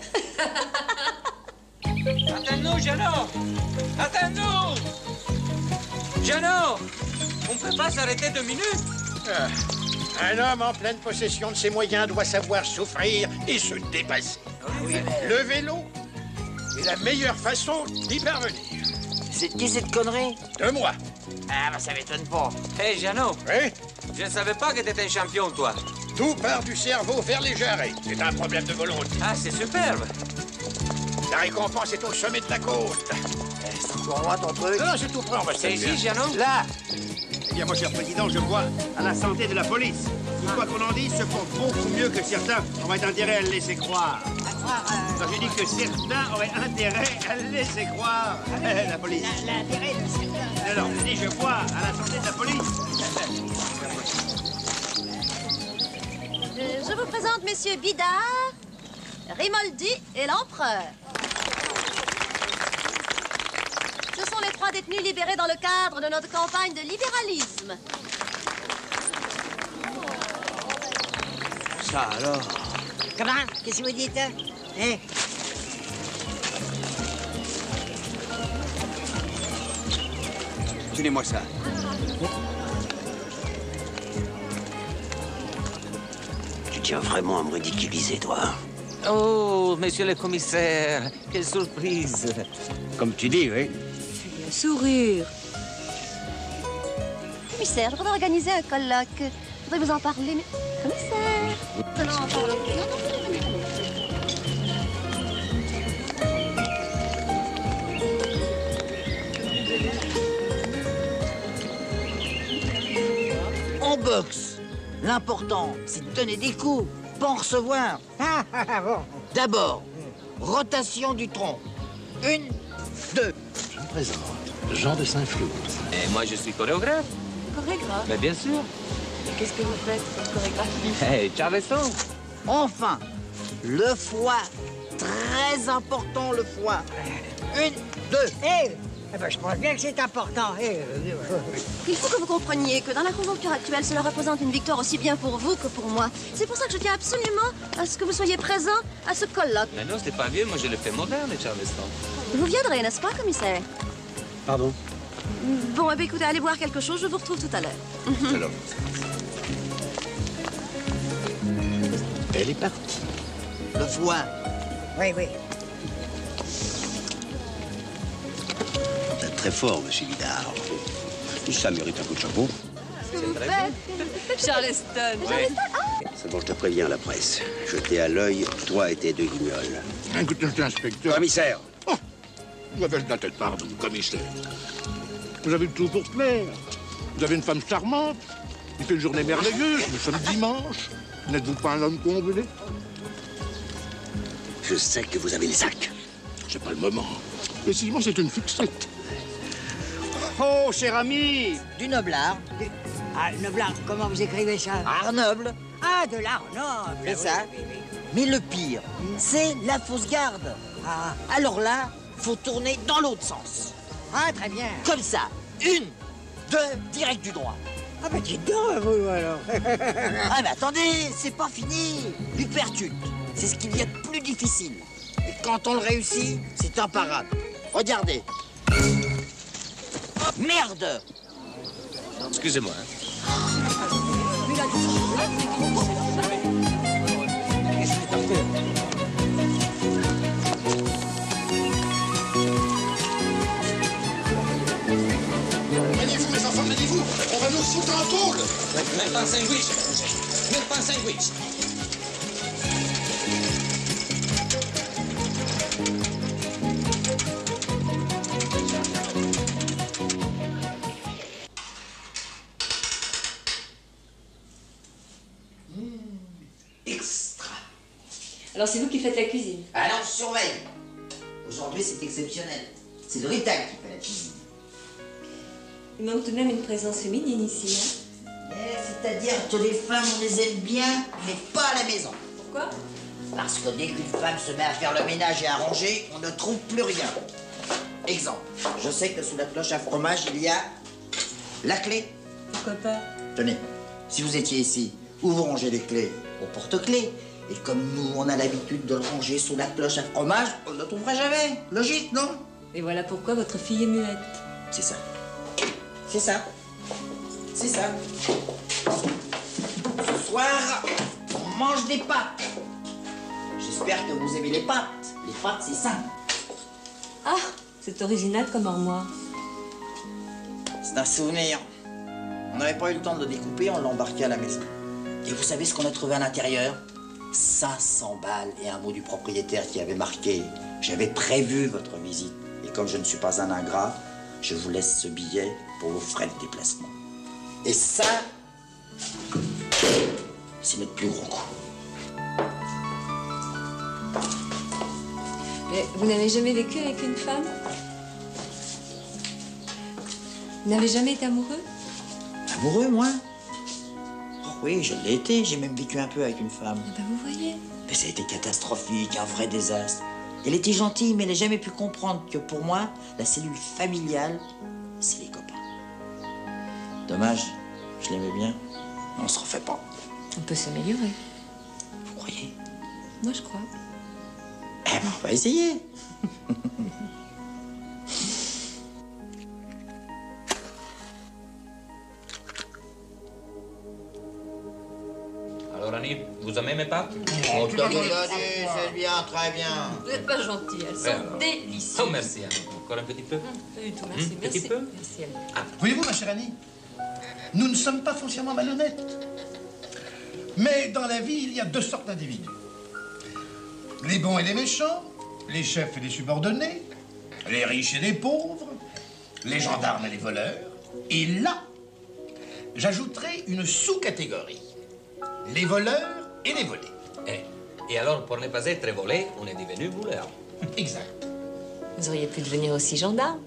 Attends-nous, Jeannot! Attends-nous! Jeannot! On ne peut pas s'arrêter 2 minutes? Un homme en pleine possession de ses moyens doit savoir souffrir et se dépasser. Le vélo est la meilleure façon d'y parvenir. C'est de qui cette connerie? De moi. Ah, bah ça m'étonne pas. Hé, Jeannot! Oui? Je ne savais pas que t'étais un champion, toi. Tout part du cerveau vers les jarrets. C'est un problème de volonté. Ah, c'est superbe. La récompense est au sommet de la côte. C'est encore loin ton truc? Non, c'est tout prêt, on va se C'est saluer. ici, Jeannot? Là! Eh bien, mon cher président, je crois à la santé de la police. Qui, quoi qu'on en dise, se porte beaucoup mieux que certains auraient intérêt à le laisser croire. Non, j'ai dit que certains auraient intérêt à le laisser croire. La police. L'intérêt de certains. Non, je dis, je crois à la santé de la police. Je vous présente messieurs Bidard, Rimoldi et l'Empereur. Ce sont les 3 détenus libérés dans le cadre de notre campagne de libéralisme. Ça alors? Comment? Qu'est-ce que vous dites? Hein? Tenez-moi ça. Tu tiens vraiment à me ridiculiser, toi? Oh, monsieur le commissaire, quelle surprise. Comme tu dis, oui. Un sourire. Commissaire, je voudrais organiser un colloque. Je voudrais vous en parler, mais... Commissaire! Nous allons en parler. En boxe, l'important, c'est de donner des coups, pas en recevoir. D'abord, rotation du tronc. 1, 2. Je me présente, Jean de Saint-Flour. Et moi, je suis chorégraphe. Chorégraphe. Mais bien sûr. Qu'est-ce que vous faites comme chorégraphie? Hey, Charleston. Enfin, le foie. Très important, le foie. 1, 2. Je pense bien que c'est important. Il faut que vous compreniez que dans la conjoncture actuelle, cela représente une victoire aussi bien pour vous que pour moi. C'est pour ça que je tiens absolument à ce que vous soyez présent à ce colloque. Mais non, c'est pas vieux, moi je le fais moderne, Charleston. Vous viendrez, n'est-ce pas, commissaire? Pardon? Bon, eh bien, écoutez, allez boire quelque chose, je vous retrouve tout à l'heure. Alors. Elle est partie. Le foie. Oui, oui. Très fort, monsieur Bidard. Ça mérite un coup de chapeau. Qu'est-ce que vous faites? Charleston. C'est bon, je te préviens, la presse. Jeté à l'œil, toi et tes 2 guignols. Écoutez, monsieur l'inspecteur. Commissaire! Oh, vous avez la tête, pardon, commissaire. Vous avez tout pour plaire. Vous avez une femme charmante. Il fait une journée merveilleuse. Nous sommes dimanche. N'êtes-vous pas un homme comblé? Je sais que vous avez le sac. C'est pas le moment. Précisément, c'est une fixette. Oh, cher ami! Du noblard. Ah, Noblard, comment vous écrivez ça? Art noble. Ah, de l'art noble. C'est ça. Mais le pire, c'est la fausse garde. Ah. Alors là, faut tourner dans l'autre sens. Ah, très bien. Comme ça. 1, 2, direct du droit. Ah, bah dites donc, vous, alors. Ah, mais attendez, c'est pas fini. L'hypercute, c'est ce qu'il y a de plus difficile. Et quand on le réussit, c'est imparable. Regardez. Oh, merde! Excusez-moi. Maniez-vous, mes enfants, maniez-vous. On va nous foutre en tôle. Même pas un sandwich. Même pas un sandwich. Extra. Alors c'est vous qui faites la cuisine? Alors, surveille. Aujourd'hui, c'est exceptionnel. C'est le Rital qui fait la cuisine. Il manque tout de même une présence féminine ici, hein? C'est-à-dire que les femmes, on les aime bien, mais pas à la maison. Pourquoi? Parce que dès qu'une femme se met à faire le ménage et à ranger, on ne trouve plus rien. Exemple, je sais que sous la cloche à fromage, il y a la clé. Pourquoi pas? Tenez, si vous étiez ici, où vous rangez les clés? Au porte-clés. Et comme nous, on a l'habitude de le ranger sous la cloche à fromage, on ne le trouverait jamais. Logique, non? Et voilà pourquoi votre fille est muette. C'est ça. C'est ça. C'est ça. Ce soir, on mange des pâtes. J'espère que vous aimez les pâtes. Les pâtes, c'est ça. Ah, c'est original comme armoire. C'est un souvenir. On n'avait pas eu le temps de le découper, on l'a embarqué à la maison. Et vous savez ce qu'on a trouvé à l'intérieur? 500 balles et un mot du propriétaire qui avait marqué « J'avais prévu votre visite. Et comme je ne suis pas un ingrat, je vous laisse ce billet pour vos frais de déplacement. » Et ça, c'est notre plus gros coup. Mais vous n'avez jamais vécu avec une femme? Vous n'avez jamais été amoureux? Amoureux, moi? Oh oui, je l'ai été. J'ai même vécu un peu avec une femme. Ben vous voyez. Mais ça a été catastrophique, un vrai désastre. Elle était gentille, mais elle n'a jamais pu comprendre que pour moi, la cellule familiale, c'est les copains. Dommage, je l'aimais bien. On se refait pas. On peut s'améliorer. Vous croyez? Moi, je crois. Eh ben, on va essayer. Alors, Annie, vous aimez mes pâtes? Oh, t'as déjà dit, c'est bien, très bien. Vous n'êtes pas gentil, elles sont délicieuses. Oh, merci, Annie. Encore un petit peu? Pas du tout, merci. Petit peu? Merci, Annie. Voyez-vous, ma chère Annie, nous ne sommes pas foncièrement malhonnêtes. Mais dans la vie, il y a deux sortes d'individus. Les bons et les méchants, les chefs et les subordonnés, les riches et les pauvres, les gendarmes et les voleurs. Et là, j'ajouterai une sous-catégorie. Les voleurs et les volés. Et alors, pour ne pas être volé, on est devenu voleur. Exact. Vous auriez pu devenir aussi gendarme.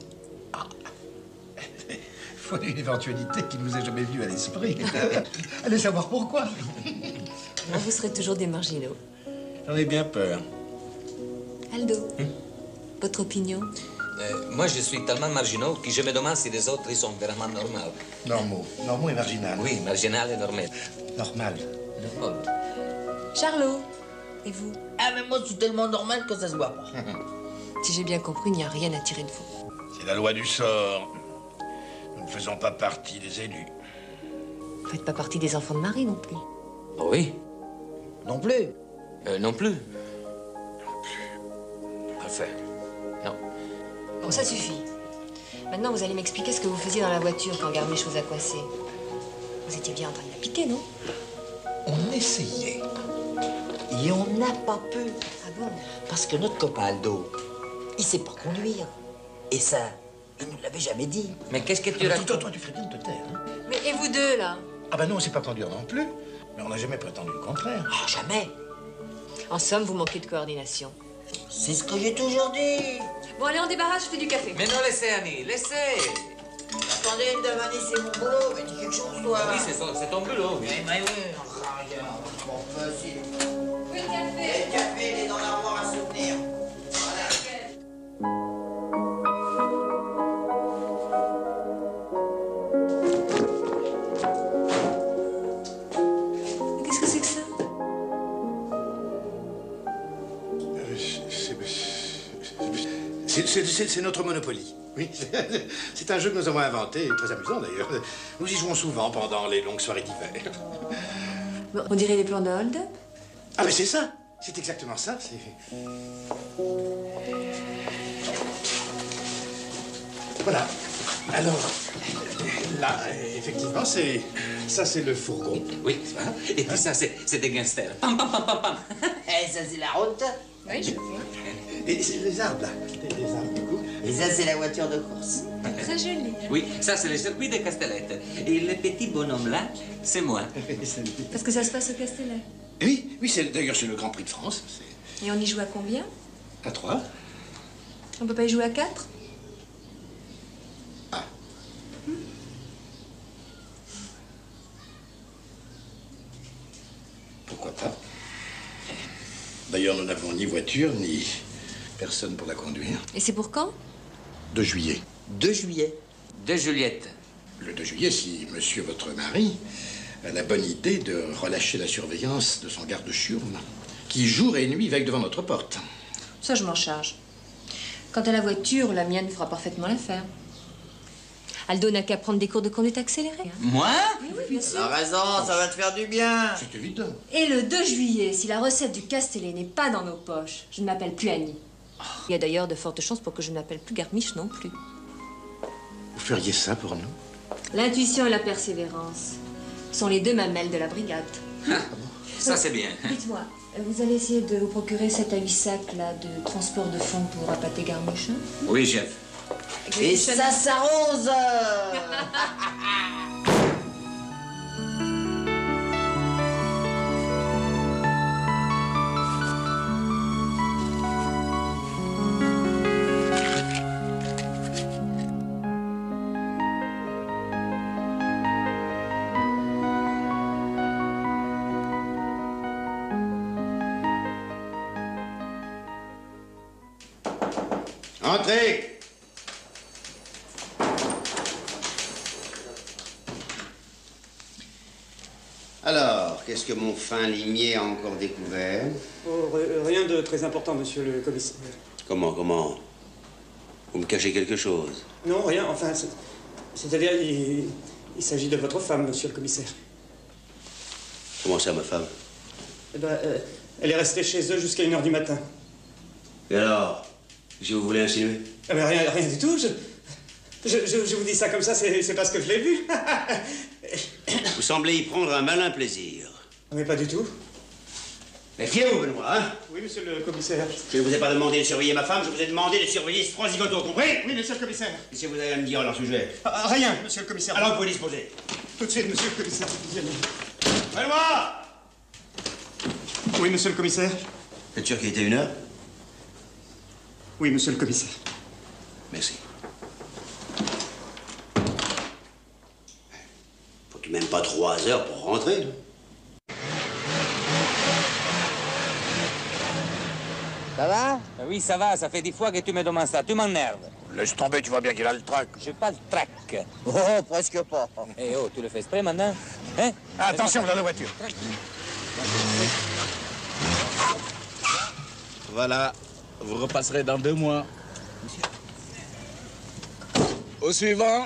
Faut une éventualité qui ne vous a jamais venu à l'esprit. Allez savoir pourquoi. Non, vous serez toujours des marginaux. J'en ai bien peur. Aldo, votre opinion? Moi, je suis tellement marginal que je me demande si les autres ils sont vraiment normaux. Normaux. Normaux et marginal. Oui, marginal et normal. Normal. Normal. Charlot, et vous? Ah, mais moi, je suis tellement normal que ça se voit pas. Si j'ai bien compris, il n'y a rien à tirer de vous. C'est la loi du sort. Nous ne faisons pas partie des élus. Vous faites pas partie des enfants de Marie non plus. Oh oui. Non plus. Non plus. Parfait. Non. Bon, ça suffit. Maintenant, vous allez m'expliquer ce que vous faisiez dans la voiture quand Garmiche vous a coincé. Vous étiez bien en train de la piquer, non? On essayait. Et on n'a pas pu. Ah bon? Parce que notre copain Aldo, il sait pas conduire. Et ça, il nous l'avait jamais dit. Mais qu'est-ce que tu racontes? Toi, tu ferais bien de te taire. Hein? Mais et vous deux, là? Ah ben nous, on sait pas conduire non plus. Mais on n'a jamais prétendu le contraire. Ah, jamais. En somme, vous manquez de coordination. C'est ce que j'ai toujours dit. Bon, allez, on débarrasse, je fais du café. Mais non, laissez, Annie, laissez. Attendez, Davani, c'est mon boulot. Mais dis quelque chose, toi. Oui, c'est ton boulot. Oui. Eh ben oui. Regarde, bon, facile. Oui, le café. Le café, il est dans l'armoire à soutenir. Voilà. Qu'est-ce que c'est que ça? C'est notre Monopoly. Oui, c'est un jeu que nous avons inventé, très amusant d'ailleurs. Nous y jouons souvent pendant les longues soirées d'hiver. Bon, on dirait les plans de hold-up. Ah mais c'est ça, c'est exactement ça. Voilà. Alors, là, effectivement, ça c'est le fourgon. Oui, et puis ça, c'est des gangsters. Pam, pam, pam, pam, pam. Eh, ça c'est la route. Oui, je vois. Et c'est les arbres, là. Les arbres, du coup. Et ça c'est la voiture de course. Très joli. Oui, ça, c'est le circuit de Castellette. Et le petit bonhomme-là, c'est moi. Parce que ça se passe au Castellet. Oui, d'ailleurs, c'est le Grand Prix de France. Et on y joue à combien? À 3. On peut pas y jouer à 4? Pourquoi pas? D'ailleurs, nous n'avons ni voiture, ni personne pour la conduire. Et c'est pour quand? 2 juillet. 2 juillet. 2 Juliette. le 2 juillet, si monsieur, votre mari, a la bonne idée de relâcher la surveillance de son garde chiourme, qui jour et nuit veille devant notre porte. Ça, je m'en charge. Quant à la voiture, la mienne fera parfaitement l'affaire. Aldo n'a qu'à prendre des cours de conduite accélérée. Moi? Oui, bien sûr. T'as raison, ça va te faire du bien. C'est évident. Et le 2 juillet, si la recette du Castellet n'est pas dans nos poches, je ne m'appelle plus Annie. Il y a d'ailleurs de fortes chances pour que je ne m'appelle plus Garmiche non plus. Vous feriez ça pour nous? L'intuition et la persévérance sont les deux mamelles de la brigade. Ça, c'est bien. Dites-moi, vous allez essayer de vous procurer 7 à 8 sacs là, de transport de fonds pour appâter Garmiche, hein? Oui, chef. Et ça s'arrose. Entrez! Alors, qu'est-ce que mon fin limier a encore découvert? Oh, rien de très important, monsieur le commissaire. Comment? Vous me cachez quelque chose? Non, rien, enfin, c'est-à-dire, il s'agit de votre femme, monsieur le commissaire. Comment ça, ma femme? Eh ben, elle est restée chez eux jusqu'à 1h du matin. Et alors? Qu'est-ce que vous voulez insinuer? Eh ben, rien du tout, je vous dis ça comme ça, c'est parce que je l'ai vu. Vous semblez y prendre un malin plaisir. Mais pas du tout. Méfiez-vous, Benoît, hein? Oui, monsieur le commissaire. Je ne vous ai pas demandé de surveiller ma femme, je vous ai demandé de surveiller ce frangipane, compris? Oui, monsieur le commissaire. Qu'est-ce que vous avez à me dire à leur sujet? Rien, monsieur le commissaire. Alors vous pouvez disposer. Tout de suite, monsieur le commissaire. Benoît! Oui, monsieur le commissaire. Vous êtes sûr qu'il était 1h? Oui, monsieur le commissaire. Merci. Faut tout de même pas 3 heures pour rentrer, non? Ça va? Oui, ça va. Ça fait 10 fois que tu me demandes ça. Tu m'énerves. Laisse tomber, tu vois bien qu'il a le trac. J'ai pas le trac. Oh, presque pas. Eh oh, tu le fais exprès maintenant? Hein? Attention dans la voiture. Voilà. Vous repasserez dans 2 mois. Au suivant.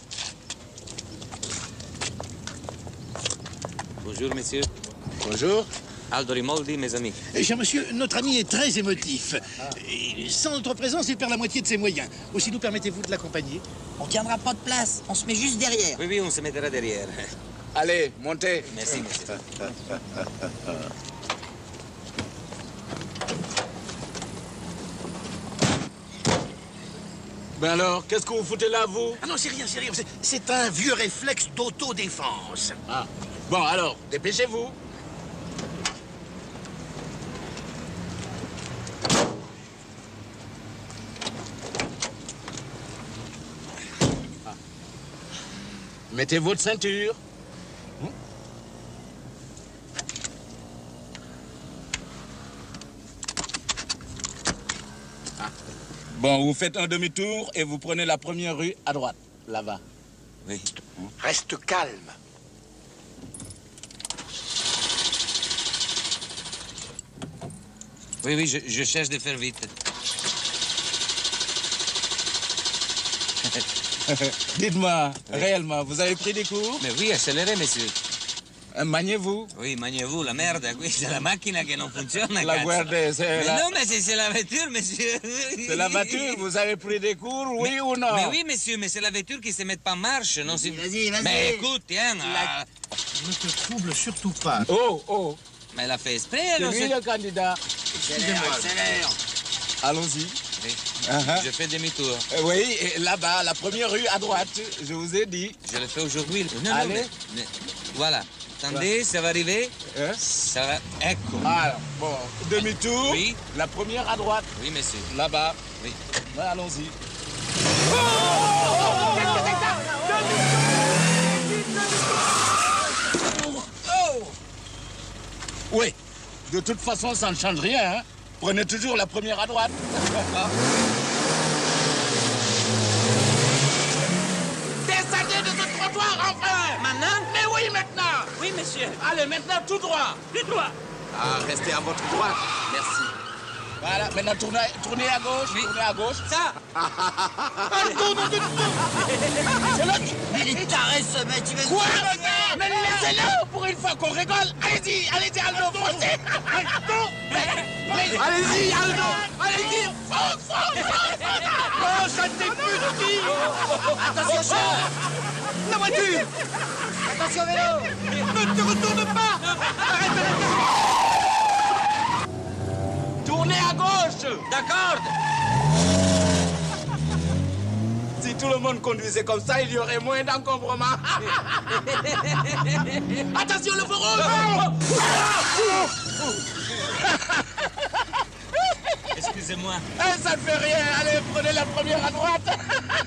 Bonjour, monsieur. Bonjour. Aldo Rimoldi, mes amis. Cher monsieur, notre ami est très émotif. Et sans notre présence, il perd la moitié de ses moyens. Aussi, nous permettez-vous de l'accompagner? On tiendra pas de place, on se met juste derrière. Oui, on se mettra derrière. Allez, montez. Merci, monsieur. Ben alors, qu'est-ce que vous foutez là, vous? Ah non, c'est rien. C'est un vieux réflexe d'autodéfense. Ah. Bon, alors, dépêchez-vous. Mettez votre ceinture. Bon, vous faites un demi-tour et vous prenez la première rue à droite, là-bas. Oui. Reste calme. Oui, je cherche de faire vite. Dites-moi, réellement, vous avez pris des cours? Mais oui, accélérez, monsieur. Maniez-vous? Oui, maniez-vous, la merde, qui c'est la macchina che non funziona, La cazzo. guardez, c'est Mais la... non, mais c'est la voiture, monsieur. C'est la voiture, vous avez pris des cours, oui ou non? Mais oui, monsieur, mais c'est la voiture qui se met pas en marche, non? Vas-y. Mais écoute, tiens... Ne te trouble surtout pas. Oh. Mais elle a fait exprès, C'est non? lui le candidat. Accélère. Allons-y. Oui. Uh-huh. Je fais demi-tour. Oui, et là-bas, la première rue à droite, je vous ai dit. Je le fais aujourd'hui. Non, Allez. mais voilà. Attendez, ça va arriver. Hein? Ça va... Ecco. Alors, bon, demi-tour. Oui. La première à droite. Oui, monsieur. Là-bas. Oui. Ouais, allons-y. Oui, de toute façon, ça ne change rien. Hein? Prenez toujours la première à droite. Descendez de cette maintenant. Oui, monsieur. Allez, maintenant, tout droit. Tout droit. Ah, restez à votre droite. Merci. Voilà, maintenant tournez à gauche, tournez à gauche. Ça. Attends, non, c'est l'autre. Il est taré ce mec, tu veux... Quoi? Mais laissez-le pour une fois qu'on rigole. Allez-y, allez-y, Aldo, foncez. Allez-y, Aldo. Allez-y, fonce. Oh, ça ne t'est plus de qui. Attention, chef. La voiture. Attention, vélo. Ne te retourne pas. Arrête de... Tournez à gauche. D'accord. Si tout le monde conduisait comme ça, il y aurait moins d'encombrement. Attention, le feu rouge. Excusez-moi. Ça ne fait rien. Allez, prenez la première à droite.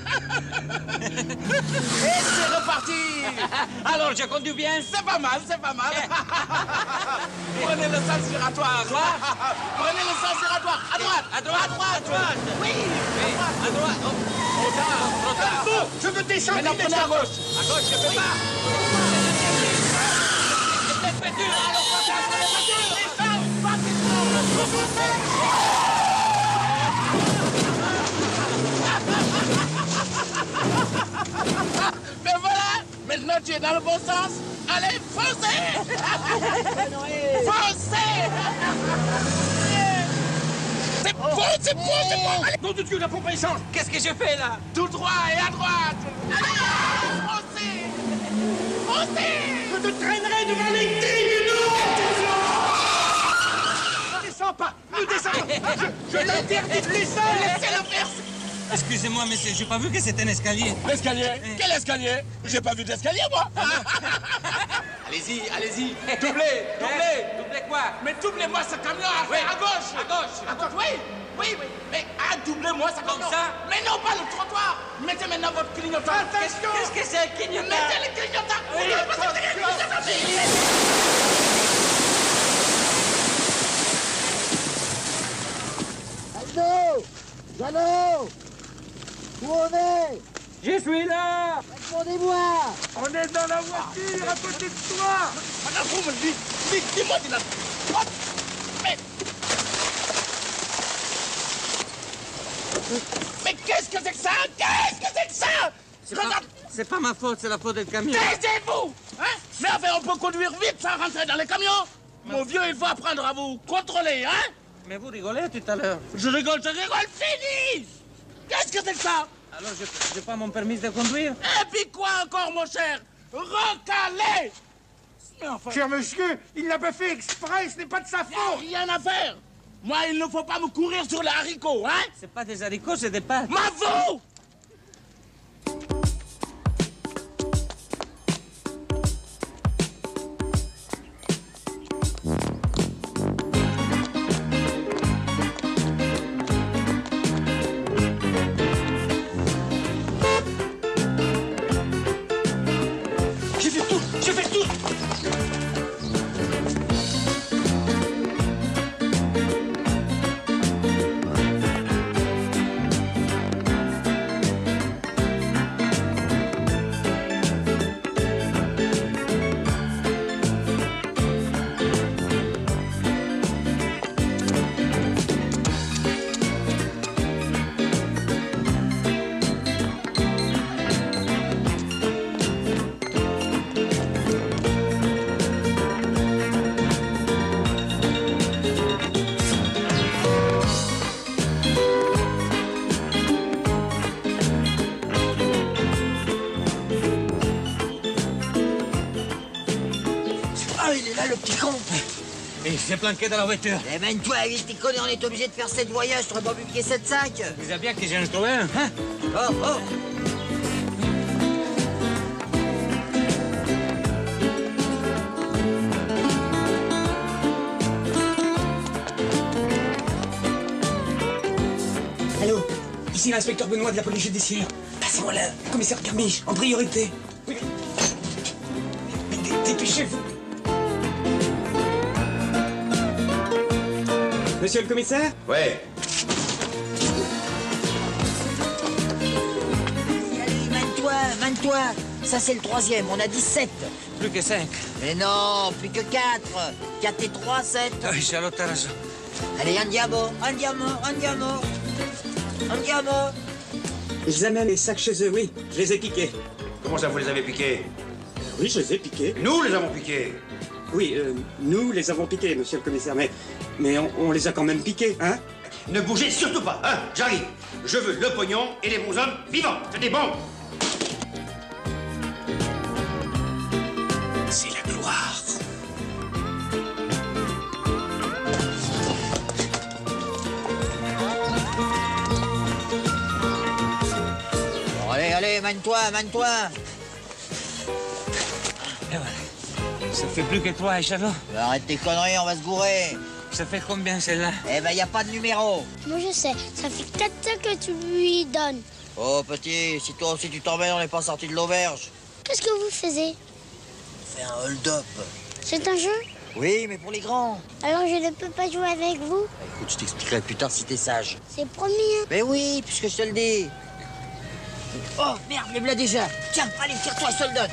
Et c'est reparti. Alors, je conduis bien. C'est pas mal, c'est pas mal. Prenez le sens giratoire. Quoi? Prenez le sens giratoire. À droite. À droite. À droite. Oui. À droite. Oh. Trop tard. Trop tard. Bon, je veux descendre. Maintenant, prenez à gauche. À gauche, je peux pas. C'est dur. Alors, mais voilà. Maintenant, tu es dans le bon sens. Allez, foncez. Foncez. C'est bon, c'est bon, c'est bon. Allez. Nom de Dieu, la pompe à essence. Qu'est-ce que je fais là? Tout droit et à droite. Allez, foncez. Foncez. Je te traînerai devant les tribunaux. Ne descends pas. Ne descends pas. Je t'interdis de descendre. Laissez-le faire. Excusez-moi, monsieur, j'ai pas vu que c'était un escalier. L'escalier? Quel escalier? J'ai pas vu d'escalier, moi. Allez-y, allez-y. Doublez, doublez. Doublez quoi? Mais doublez-moi ce camion à gauche. À gauche. À gauche, oui. Oui, oui. Mais doublez-moi ce camion. Comme ça? Mais non, pas le trottoir. Mettez maintenant votre clignotant. Attention. Qu'est-ce que c'est, clignotant? Mettez le clignotant. Aldo! Jeannot! Où on est? Je suis là! Répondez-moi! On est dans la voiture, à côté de toi! Madame, vous me dites, dis-moi, dis-la. Mais qu'est-ce que c'est que ça? Qu'est-ce que c'est que ça? C'est pas ma faute, c'est la faute du camion. Taisez-vous! Hein? Mais enfin, on peut conduire vite sans rentrer dans les camions. Mon vieux, il faut apprendre à vous contrôler, hein? Mais vous rigolez tout à l'heure. Je rigole, fini! Qu'est-ce que c'est que ça? Alors, j'ai pas mon permis de conduire? Et puis quoi encore, mon cher? Recalez! Mais enfin... Cher monsieur, il l'a pas fait exprès, ce n'est pas de sa faute. Rien à faire. Moi, il ne faut pas me courir sur les haricots, hein? C'est pas des haricots, c'est des pâtes. M'avoue! Je fais tout. Le petit con. Et il s'est planqué dans la voiture. Eh ben toi, vite, t'es connu, on est obligé de faire 7 voyages, t'aurais pas pu piquer 7 sacs. Vous savez bien que j'en ai trouvé un, hein? Oh, oh. Allô, ici l'inspecteur Benoît de la police judiciaire. Passez-moi là, commissaire Carmiche, en priorité. Oui. Mais dépêchez-vous. Monsieur le commissaire? Ouais. Allez, mène-toi. Ça, c'est le 3e. On a dit 7. Plus que 5. Mais non, plus que 4. 4 et 3, 7. Oui, Charlotte, t'as raison. Allez, andiamo, andiamo, andiamo. Andiamo. Ils amènent les sacs chez eux, oui. Je les ai piqués. Comment ça, vous les avez piqués? Oui, je les ai piqués. Nous les avons piqués. Oui, nous les avons piqués, monsieur le commissaire, mais on les a quand même piqués, hein? Ne bougez surtout pas, hein? J'arrive. Je veux le pognon et les bons hommes vivants. Tenez bon. C'est la gloire. Bon, allez, allez, mène-toi, mène-toi. Et voilà. Ça fait plus que 3, Charlotte. Arrête tes conneries, on va se gourer. Ça fait combien, celle-là? Eh ben, y a pas de numéro. Moi, je sais. Ça fait 4 ans que tu lui donnes. Oh, petit, si toi aussi tu t'emmènes, on n'est pas sorti de l'auberge. Qu'est-ce que vous faisiez? On fait un hold-up. C'est un jeu? Oui, mais pour les grands. Alors, je ne peux pas jouer avec vous? Bah, écoute, je t'expliquerai plus tard si t'es sage. C'est promis, hein? Mais oui, puisque je te le dis. Oh, merde, les voilà déjà. Tiens, allez, tire-toi, je te le donne.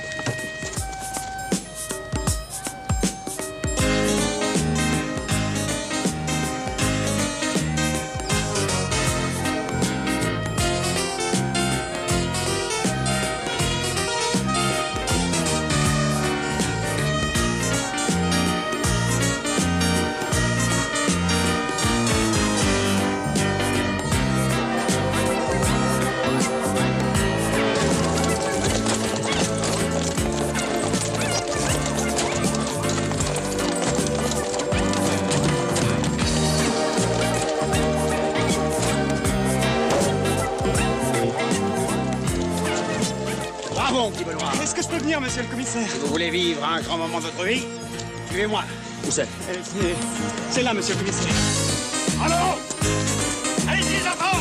Bravo, petit Benoît. Est-ce que je peux venir, monsieur le commissaire? Si vous voulez vivre un grand moment de votre vie, suivez-moi. Où c'est? C'est là, monsieur le commissaire. En avant! Allez-y, les enfants!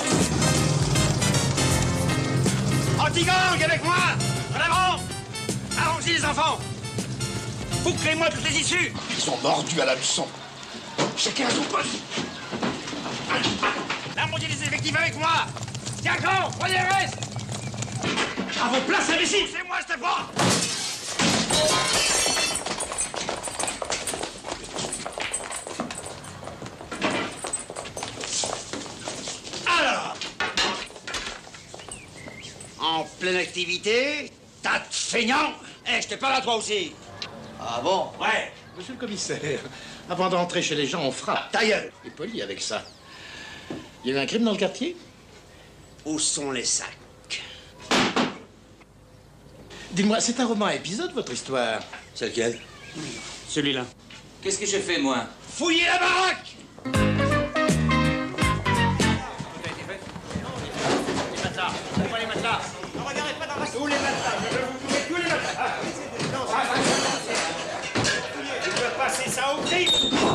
Anti-gang avec moi! En avant! Allons-y, les enfants! Bouclez-moi toutes les issues! Ils sont mordus à l'hameçon. Chacun à son poste. La moitié des effectifs avec moi! Tiens, grand, prenez le reste! À vos places, imbéciles! C'est moi, cette fois! Alors! En pleine activité, tas de feignants! Eh, je te parle à toi aussi! Ah bon? Ouais! Monsieur le commissaire, avant d'entrer chez les gens, on frappe. Ta gueule! Et poli avec ça. Il y a eu un crime dans le quartier? Où sont les sacs? Dites-moi, c'est un roman à épisode, votre histoire? C'est lequel? Celui-là. Qu'est-ce que j'ai fait, moi? Fouillez la baraque! Les matelas! Où les matelas? Ne regardez pas dans la... Où les matelas? Je veux vous trouver tous les matelas! Je veux passer ça au cri!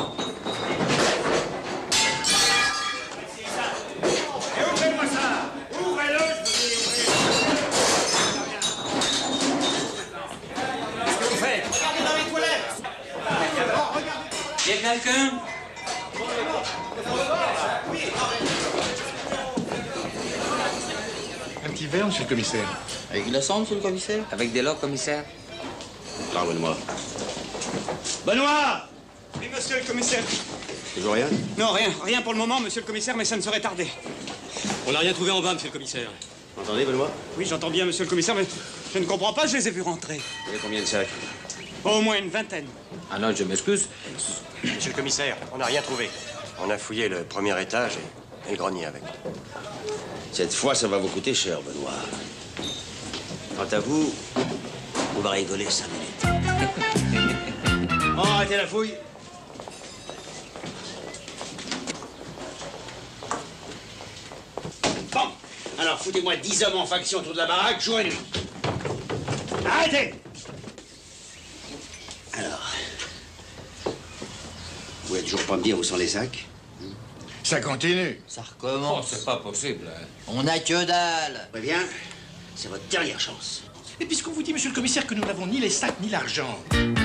Et ouvrez-moi ça! Ouvrez-le, je vous dis, ouvrez-le! Qu'est-ce que vous faites? Regardez dans les toilettes! Y a quelqu'un? Un petit verre, monsieur le commissaire. Avec glaçon, monsieur le commissaire? Avec de l'eau, commissaire? Là, Benoît. Benoît! Oui, monsieur le commissaire. Toujours rien? Non, rien pour le moment, monsieur le commissaire, mais ça ne saurait tarder. On n'a rien trouvé en bas, monsieur le commissaire. Vous entendez, Benoît? Oui, j'entends bien, monsieur le commissaire, mais je ne comprends pas, je les ai vus rentrer. Il y a combien de sacs? Au moins une vingtaine. Ah non, je m'excuse. Monsieur le commissaire, on n'a rien trouvé. On a fouillé le premier étage et le grenier avec. Cette fois, ça va vous coûter cher, Benoît. Quant à vous, on va rigoler 5 minutes. Bon, arrêtez la fouille. Bon, alors foutez-moi 10 hommes en faction autour de la baraque, jour et nuit. Arrêtez! Alors, vous pouvez toujours pas me dire où sont les sacs? Ça continue. Ça recommence. Oh, c'est pas possible. Hein. On n'a que dalle. Très bien, c'est votre dernière chance. Et puisqu'on vous dit, monsieur le commissaire, que nous n'avons ni les sacs ni l'argent.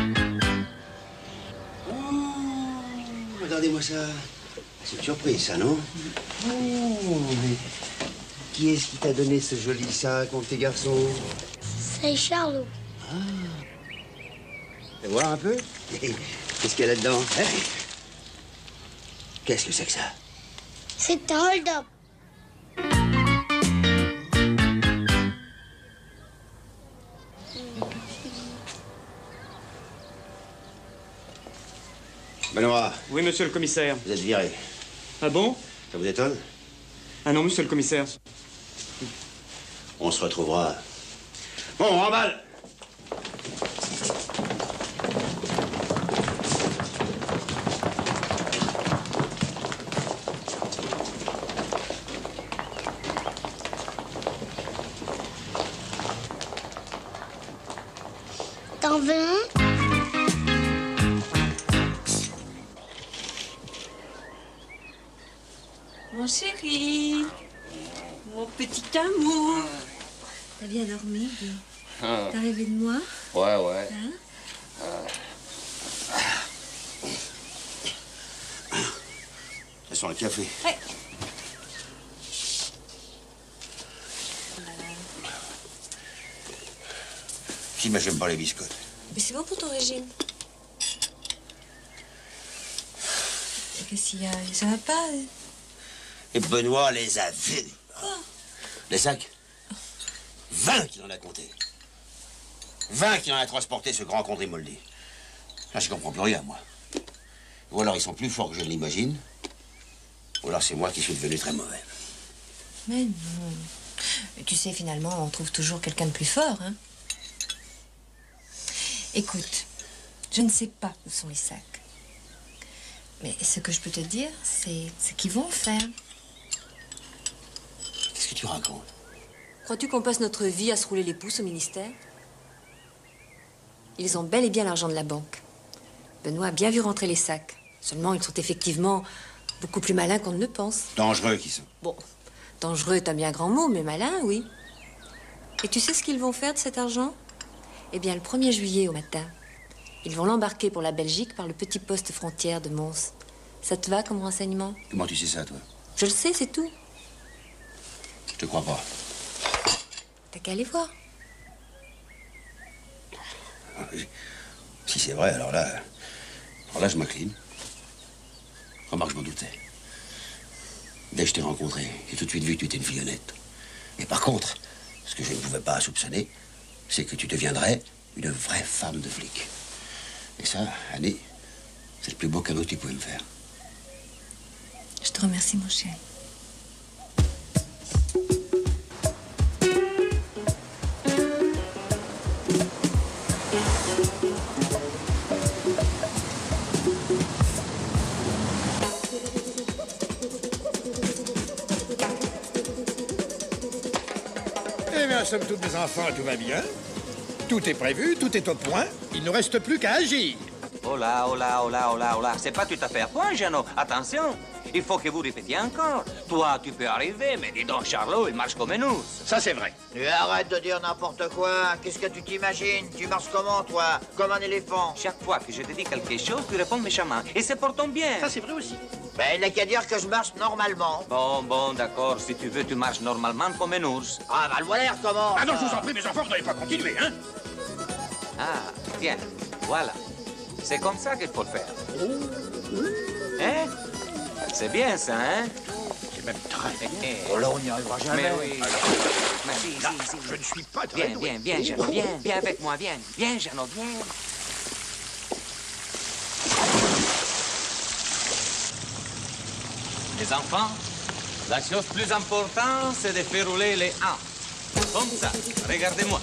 Oh, regardez-moi ça. C'est une surprise, ça, non? Oh, mais qui est-ce qui t'a donné ce joli sac, mon petit garçon? C'est Charlot. Ah. Fais voir un peu. Qu'est-ce qu'il y a là-dedans? Qu'est-ce que c'est que ça? C'est un hold-up. Benoît. Oui, monsieur le commissaire. Vous êtes viré. Ah bon? Ça vous étonne? Ah non, monsieur le commissaire. On se retrouvera. Bon, on remballe. T'en veux un? Mon chéri, mon petit amour. T'as bien dormi, Guy? T'as rêvé de moi? Ouais. Hein? Ça sent le café. Ouais. Si, mais j'aime pas les biscottes. Mais c'est bon pour ton régime. Qu'est-ce qu'il y a? Ça va pas? Et Benoît les a vus. Quoi? Les sacs? 20 qu'il en a compté. 20 qu'il en a transporté, ce grand Condrimoldi. Là, je comprends plus rien, moi. Ou alors ils sont plus forts que je ne l'imagine, ou alors c'est moi qui suis devenu très mauvais. Mais non. Mais tu sais, finalement, on trouve toujours quelqu'un de plus fort, hein. Écoute, je ne sais pas où sont les sacs. Mais ce que je peux te dire, c'est ce qu'ils vont faire. Qu'est-ce que tu racontes? Crois-tu qu'on passe notre vie à se rouler les pouces au ministère? Ils ont bel et bien l'argent de la banque. Benoît a bien vu rentrer les sacs. Seulement, ils sont effectivement beaucoup plus malins qu'on ne le pense. Dangereux qui sont. Bon, dangereux est un bien grand mot, mais malin, oui. Et tu sais ce qu'ils vont faire de cet argent? Eh bien, le 1er juillet au matin, ils vont l'embarquer pour la Belgique par le petit poste frontière de Mons. Ça te va comme renseignement? Comment tu sais ça, toi? Je le sais, c'est tout. Je te crois pas. T'as qu'à aller voir. Si c'est vrai, alors là, je m'incline. Remarque, je m'en doutais. Dès que je t'ai rencontré, j'ai tout de suite vu que tu étais une fille honnête. Mais par contre, ce que je ne pouvais pas soupçonner, c'est que tu deviendrais une vraie femme de flic. Et ça, Annie, c'est le plus beau cadeau que tu pouvais me faire. Je te remercie, mon chéri. Eh bien, somme toute, mes enfants, tout va bien. Tout est prévu, tout est au point. Il ne reste plus qu'à agir. Oh là, c'est pas tout à fait à point, Jeannot. Attention, il faut que vous répétiez encore. Toi, tu peux arriver, mais dis donc, Charlot, il marche comme un ours. Ça, c'est vrai. Mais arrête de dire n'importe quoi. Qu'est-ce que tu t'imagines? Tu marches comment, toi? Comme un éléphant. Chaque fois que je te dis quelque chose, tu réponds méchamment. Et c'est pour ton bien. Ça, c'est vrai aussi. Ben, il n'a qu'à dire que je marche normalement. Bon, d'accord. Si tu veux, tu marches normalement comme un ours. Ah, bah, le voilà, comment? Ah non, je vous en prie, mes enfants, vous n'allez pas continuer, hein? Ah, tiens, voilà. C'est comme ça qu'il faut le faire. Hein? C'est bien, ça, hein? C'est même très bien. Oh là, on n'y arrivera jamais. Mais oui. Mais si, Là, je ne suis pas très doué. Viens, Jeannot, viens avec moi, viens, Jeannot, viens. Les enfants, la chose plus importante, c'est de faire rouler les hanches. Comme ça, regardez-moi.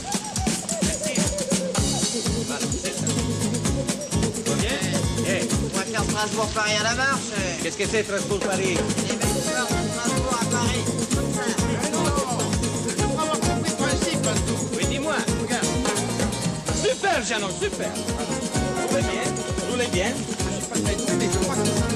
Voilà, c'est ça. Tout va bien? On va faire Strasbourg-Paris à la marche. Qu'est-ce que c'est Strasbourg-Paris? Les mecs qui sortent de Strasbourg à Paris. Comme ça. Je crois avoir compris le principe, Pastou. Oui, dis-moi. Regarde. Super, Jeannot, super. Roulez bien. Je suis pas très doué, mais je crois que ça...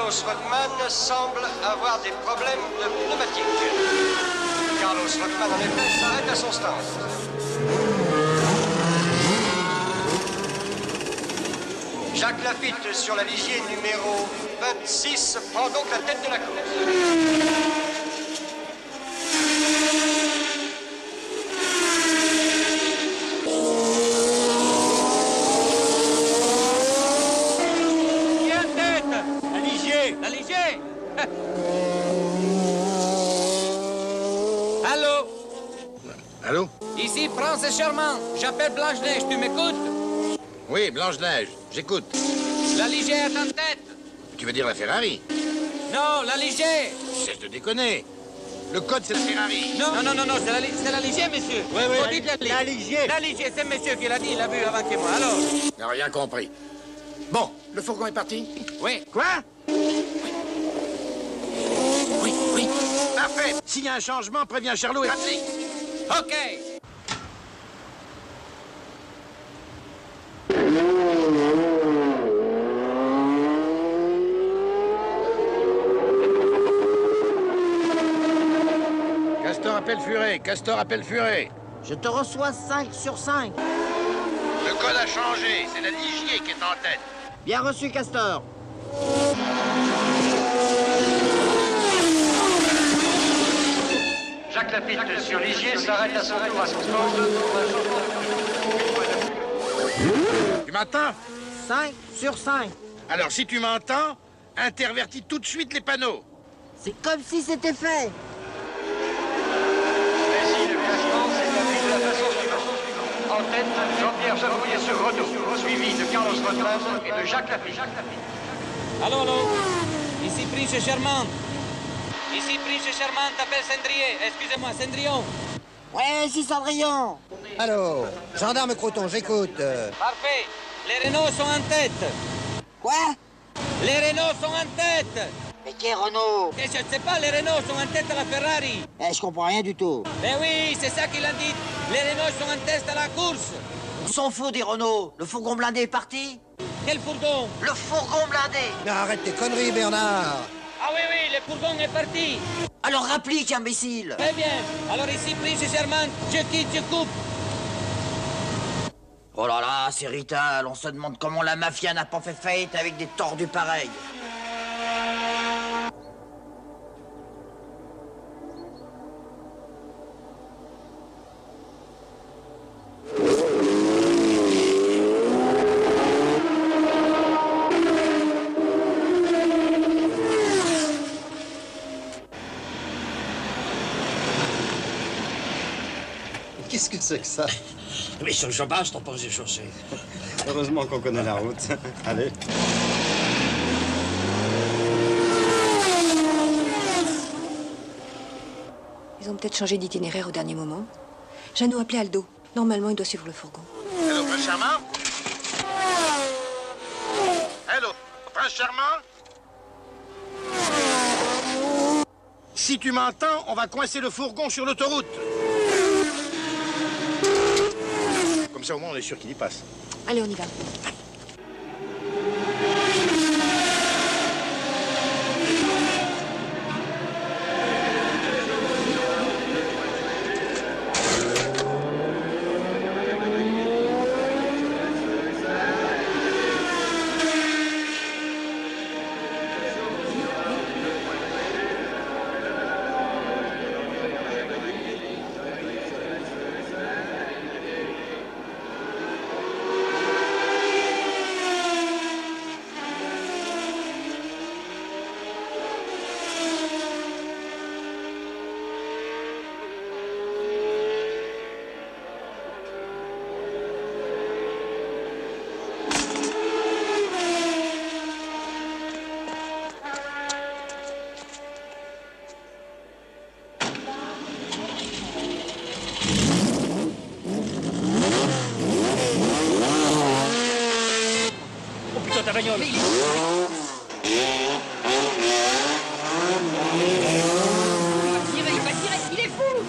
Carlos Rockman semble avoir des problèmes de pneumatique. Carlos Rockman, en effet, s'arrête à son stand. Jacques Lafitte sur la Ligier numéro 26 prend donc la tête de la course. Qui est en tête? La Ligier. La Ligier. Allô? Allô? Ici Francis Charmant. J'appelle Blanche-Neige. Tu m'écoutes? Oui, Blanche-Neige, j'écoute. La Ligier est en tête. Tu veux dire la Ferrari? Non, la Ligier. Cesse de déconner. Le code, c'est la Ferrari. Non, c'est la Ligier, monsieur. Oui, oui, Faut dire la Ligier. La Ligier, c'est monsieur qui l'a dit, il l'a vu avant que moi. Alors? Il n'a rien compris. Bon, le fourgon est parti? Oui. Quoi? Oui. Parfait. S'il y a un changement, préviens Charlot et Patrick. OK. Castor appelle Furet. Je te reçois 5 sur 5. Le code a changé, c'est la Ligier qui est en tête. Bien reçu, Castor. Jacques Lafitte sur Ligier s'arrête à son tour à son stand. Tu m'entends? 5 sur 5. Alors, si tu m'entends, intervertis tout de suite les panneaux. C'est comme si c'était fait. En tête, Jean-Pierre Jabouillet sur Renault, suivi de Carlos Rottman et de Jacques Lafitte. Allô? Ici Prince Charmant. Ici Prince Charmant, t'appelle Cendrier. Excusez-moi, Cendrillon. Ouais, ici Cendrillon. Allô, gendarme Croton, j'écoute. Parfait. Les Renault sont en tête. Quoi? Les Renault sont en tête. Mais qui est Renault? Et je ne sais pas, les Renault sont en tête à la Ferrari. Je comprends rien du tout. Mais oui, c'est ça qu'il a dit. Les Renault sont en test à la course. On s'en fout des Renault. Le fourgon blindé est parti. Quel fourgon? Le fourgon blindé. Mais arrête tes conneries, Bernard. Ah oui, le fourgon est parti. Alors rapplique, imbécile. Très bien. Alors ici, Prince Charmant, je quitte, je coupe. Oh là là, c'est Rital. On se demande comment la mafia n'a pas fait faillite avec des tordus pareils. Qu'est-ce que c'est que ça? Mais sur le chômage, t'en penses des chaussées. Heureusement qu'on connaît la route. Allez. Ils ont peut-être changé d'itinéraire au dernier moment. Jeannot a appelé Aldo. Normalement, il doit suivre le fourgon. Allô, Prince Charmant? Allô, Prince Charmant? Si tu m'entends, on va coincer le fourgon sur l'autoroute. Comme ça, au moins, on est sûr qu'il y passe. Allez, on y va. Ta bagnole. Il va tirer, il est fou!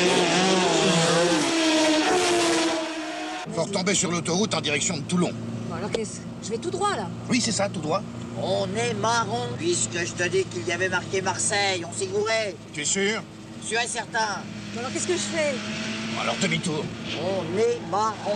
Faut retomber sur l'autoroute en direction de Toulon. alors qu'est-ce? Je vais tout droit, là. Oui, c'est ça, tout droit. On est marron. Puisque je te dis qu'il y avait marqué Marseille, on s'est gouré. Tu es sûr? Sûr et certain. Alors qu'est-ce que je fais? Alors demi-tour. On est marron.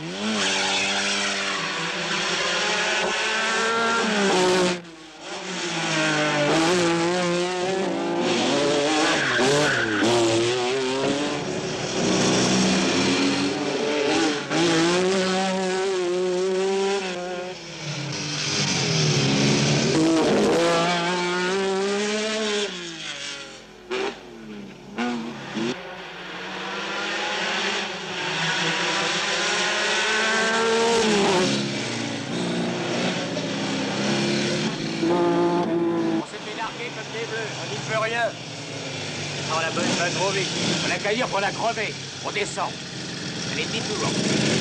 Oh, la bonne va trop vite. On la caillure pour la crever. On descend. Allez, demi-tour.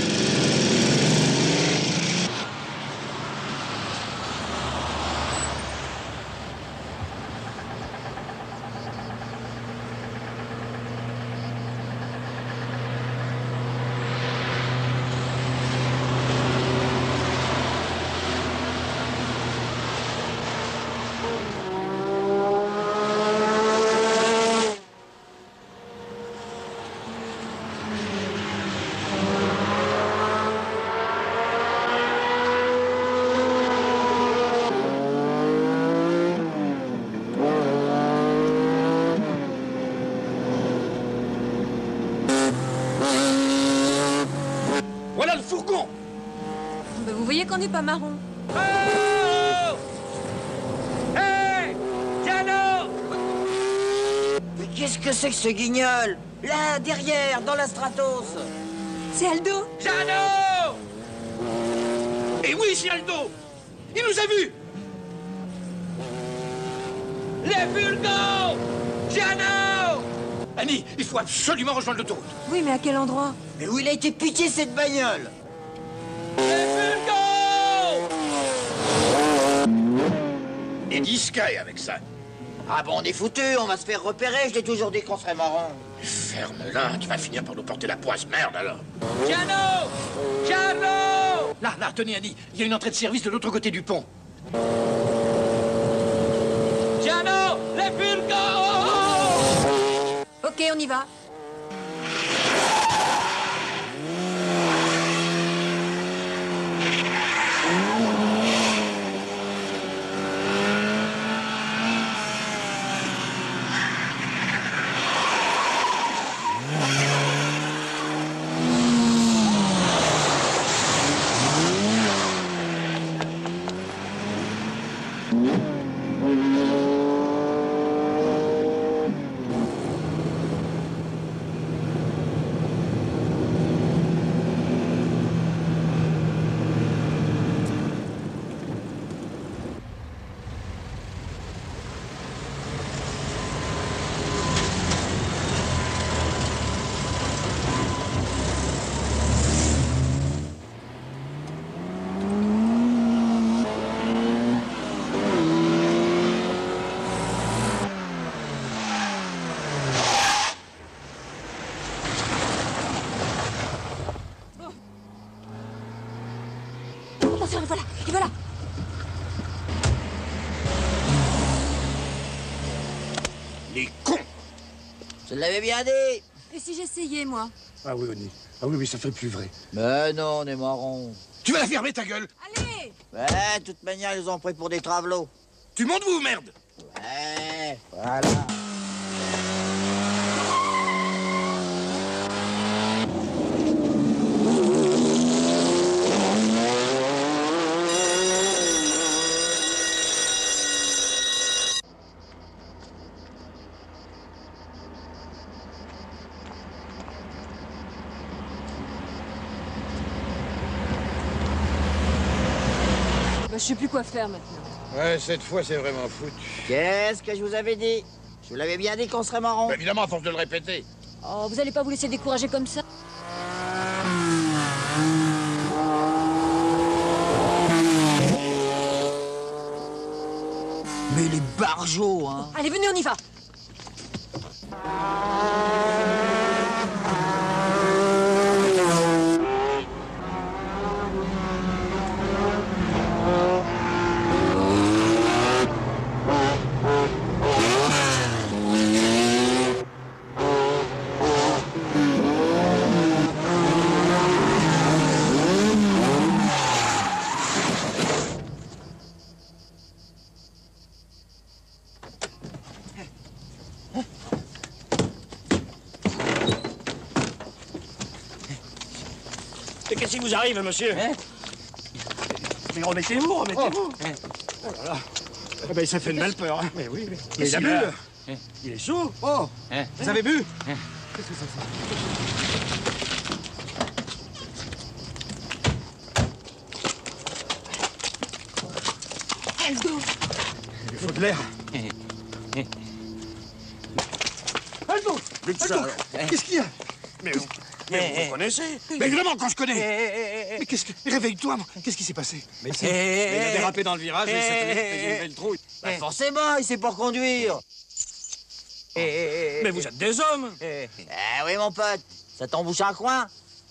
Voilà le fourgon! Ben, vous voyez qu'on n'est pas marron. Oh! Hé! Giano! Mais qu'est-ce que c'est que ce guignol? Là, derrière, dans la Stratos. C'est Aldo. Giano! Et oui, c'est Aldo! Il nous a vus! Les Fulgons! Giano! Annie, il faut absolument rejoindre l'autoroute. Oui, mais à quel endroit? Mais où il a été piqué, cette bagnole? Et discret avec ça. Ah bon, on est foutu, on va se faire repérer, je t'ai toujours dit qu'on serait marrant. Ferme-la, tu vas finir par nous porter la poisse, merde alors. Giano! Giano! Là, tenez Annie, il y a une entrée de service de l'autre côté du pont. Giano! Les Fulgons! Ok, on y va. Attention, et voilà. Les cons! Je l'avais bien dit. Et si j'essayais, moi? Ah oui, Annie. Ah oui, ça fait plus vrai. Mais non, on est marron. Tu vas la fermer, ta gueule! Allez! Ouais, de toute manière, ils ont pris pour des travelots. Tu montes, vous, merde! Ouais, voilà. Je sais plus quoi faire maintenant. Ouais, cette fois, c'est vraiment foutu. Qu'est-ce que je vous avais dit? Je vous l'avais bien dit qu'on serait marron. Bah, évidemment, à force de le répéter. Oh, vous allez pas vous laisser décourager comme ça? Mais les barjots, hein. Allez, venez, on y va. qu'est-ce qui vous arrive, monsieur? Mais remettez-vous, remettez-vous. Oh là là. Eh ben, ça fait une belle peur. Hein. Mais oui, mais il a bu. Il est chaud. Oh, vous avez bu? Qu'est-ce que ça fait? Aldo! Il faut de l'air. Aldo! Qu'est-ce qu'il y a? Mais vous connaissez? Mais évidemment qu'on se connaît! Mais qu'est-ce que... Réveille-toi, qu'est-ce qui s'est passé? Mais il a dérapé dans le virage et il s'est fait une belle trouille. Bah forcément, il sait pas conduire. Mais vous êtes des hommes! Ah oui, mon pote, ça t'embouche un coin.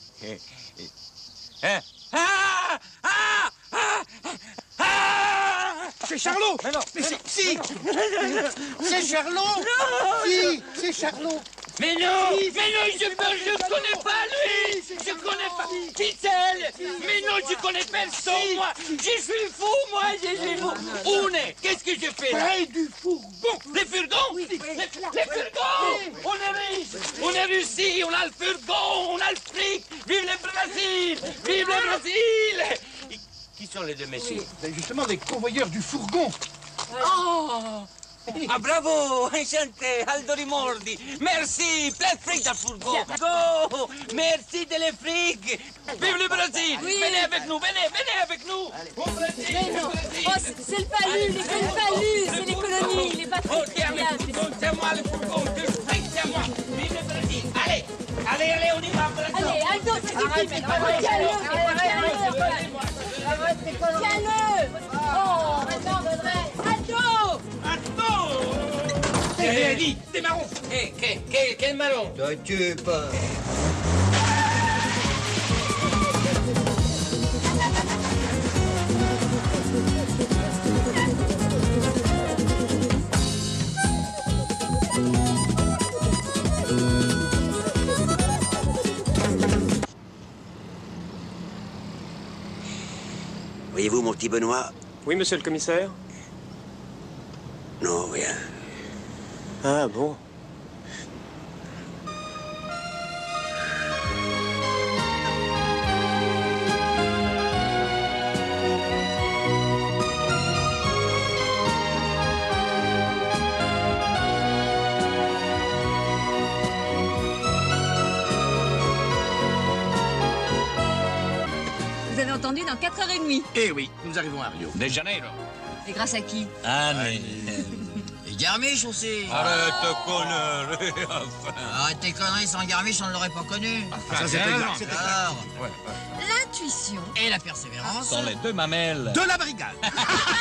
C'est Charlot! Mais non! Mais si! C'est Charlot! Non! Si! C'est Charlot! Mais non! Mais non, je connais pas lui! Je connais pas! Kitzel! Mais non, je connais personne, moi! Je suis fou, moi! Je suis fou! Où est? Qu'est-ce que je fais là? Près du fourgon! Les furgons? Les furgons! On est riche! On est réussi! On a le furgon! On a le fric! Vive le Brésil! Vive le Brésil! Qui sont les deux messieurs? C'est justement des convoyeurs du fourgon! Oh! Ah, bravo! Enchanté! Aldo Rimordi! Merci! Plein de fric dans le fourgon! Go! Merci de les fric! Vive le Brésil! Oui. Venez avec nous! Venez avec nous! Au Brésil! Mais non! Oh, c'est le palu, le palu! C'est les colonies, les Oh, tiens, le fourgon! C'est moi le fourgon! Le fric, c'est moi! Vive le Brésil! Allez! Allez, on y va! Allez, Aldo, ça suffit maintenant! Tiens-le! Tiens-le! Oh, maintenant, Aldo! Dis, des marrons! Quel marron? T'occupe pas. Voyez-vous, mon petit Benoît? Oui, monsieur le commissaire? Non, rien. Ah bon? Vous avez entendu dans 4h30. Eh oui, nous arrivons à Rio. De Janeiro. Et grâce à qui? Ah, mais... Et Garmisch aussi. Arrête, connerie. Arrête tes conneries, sans Garmisch, on ne l'aurait pas connu. Ça, c'était clair. C'était clair. L'intuition Et la persévérance Sont les deux mamelles. De la brigade!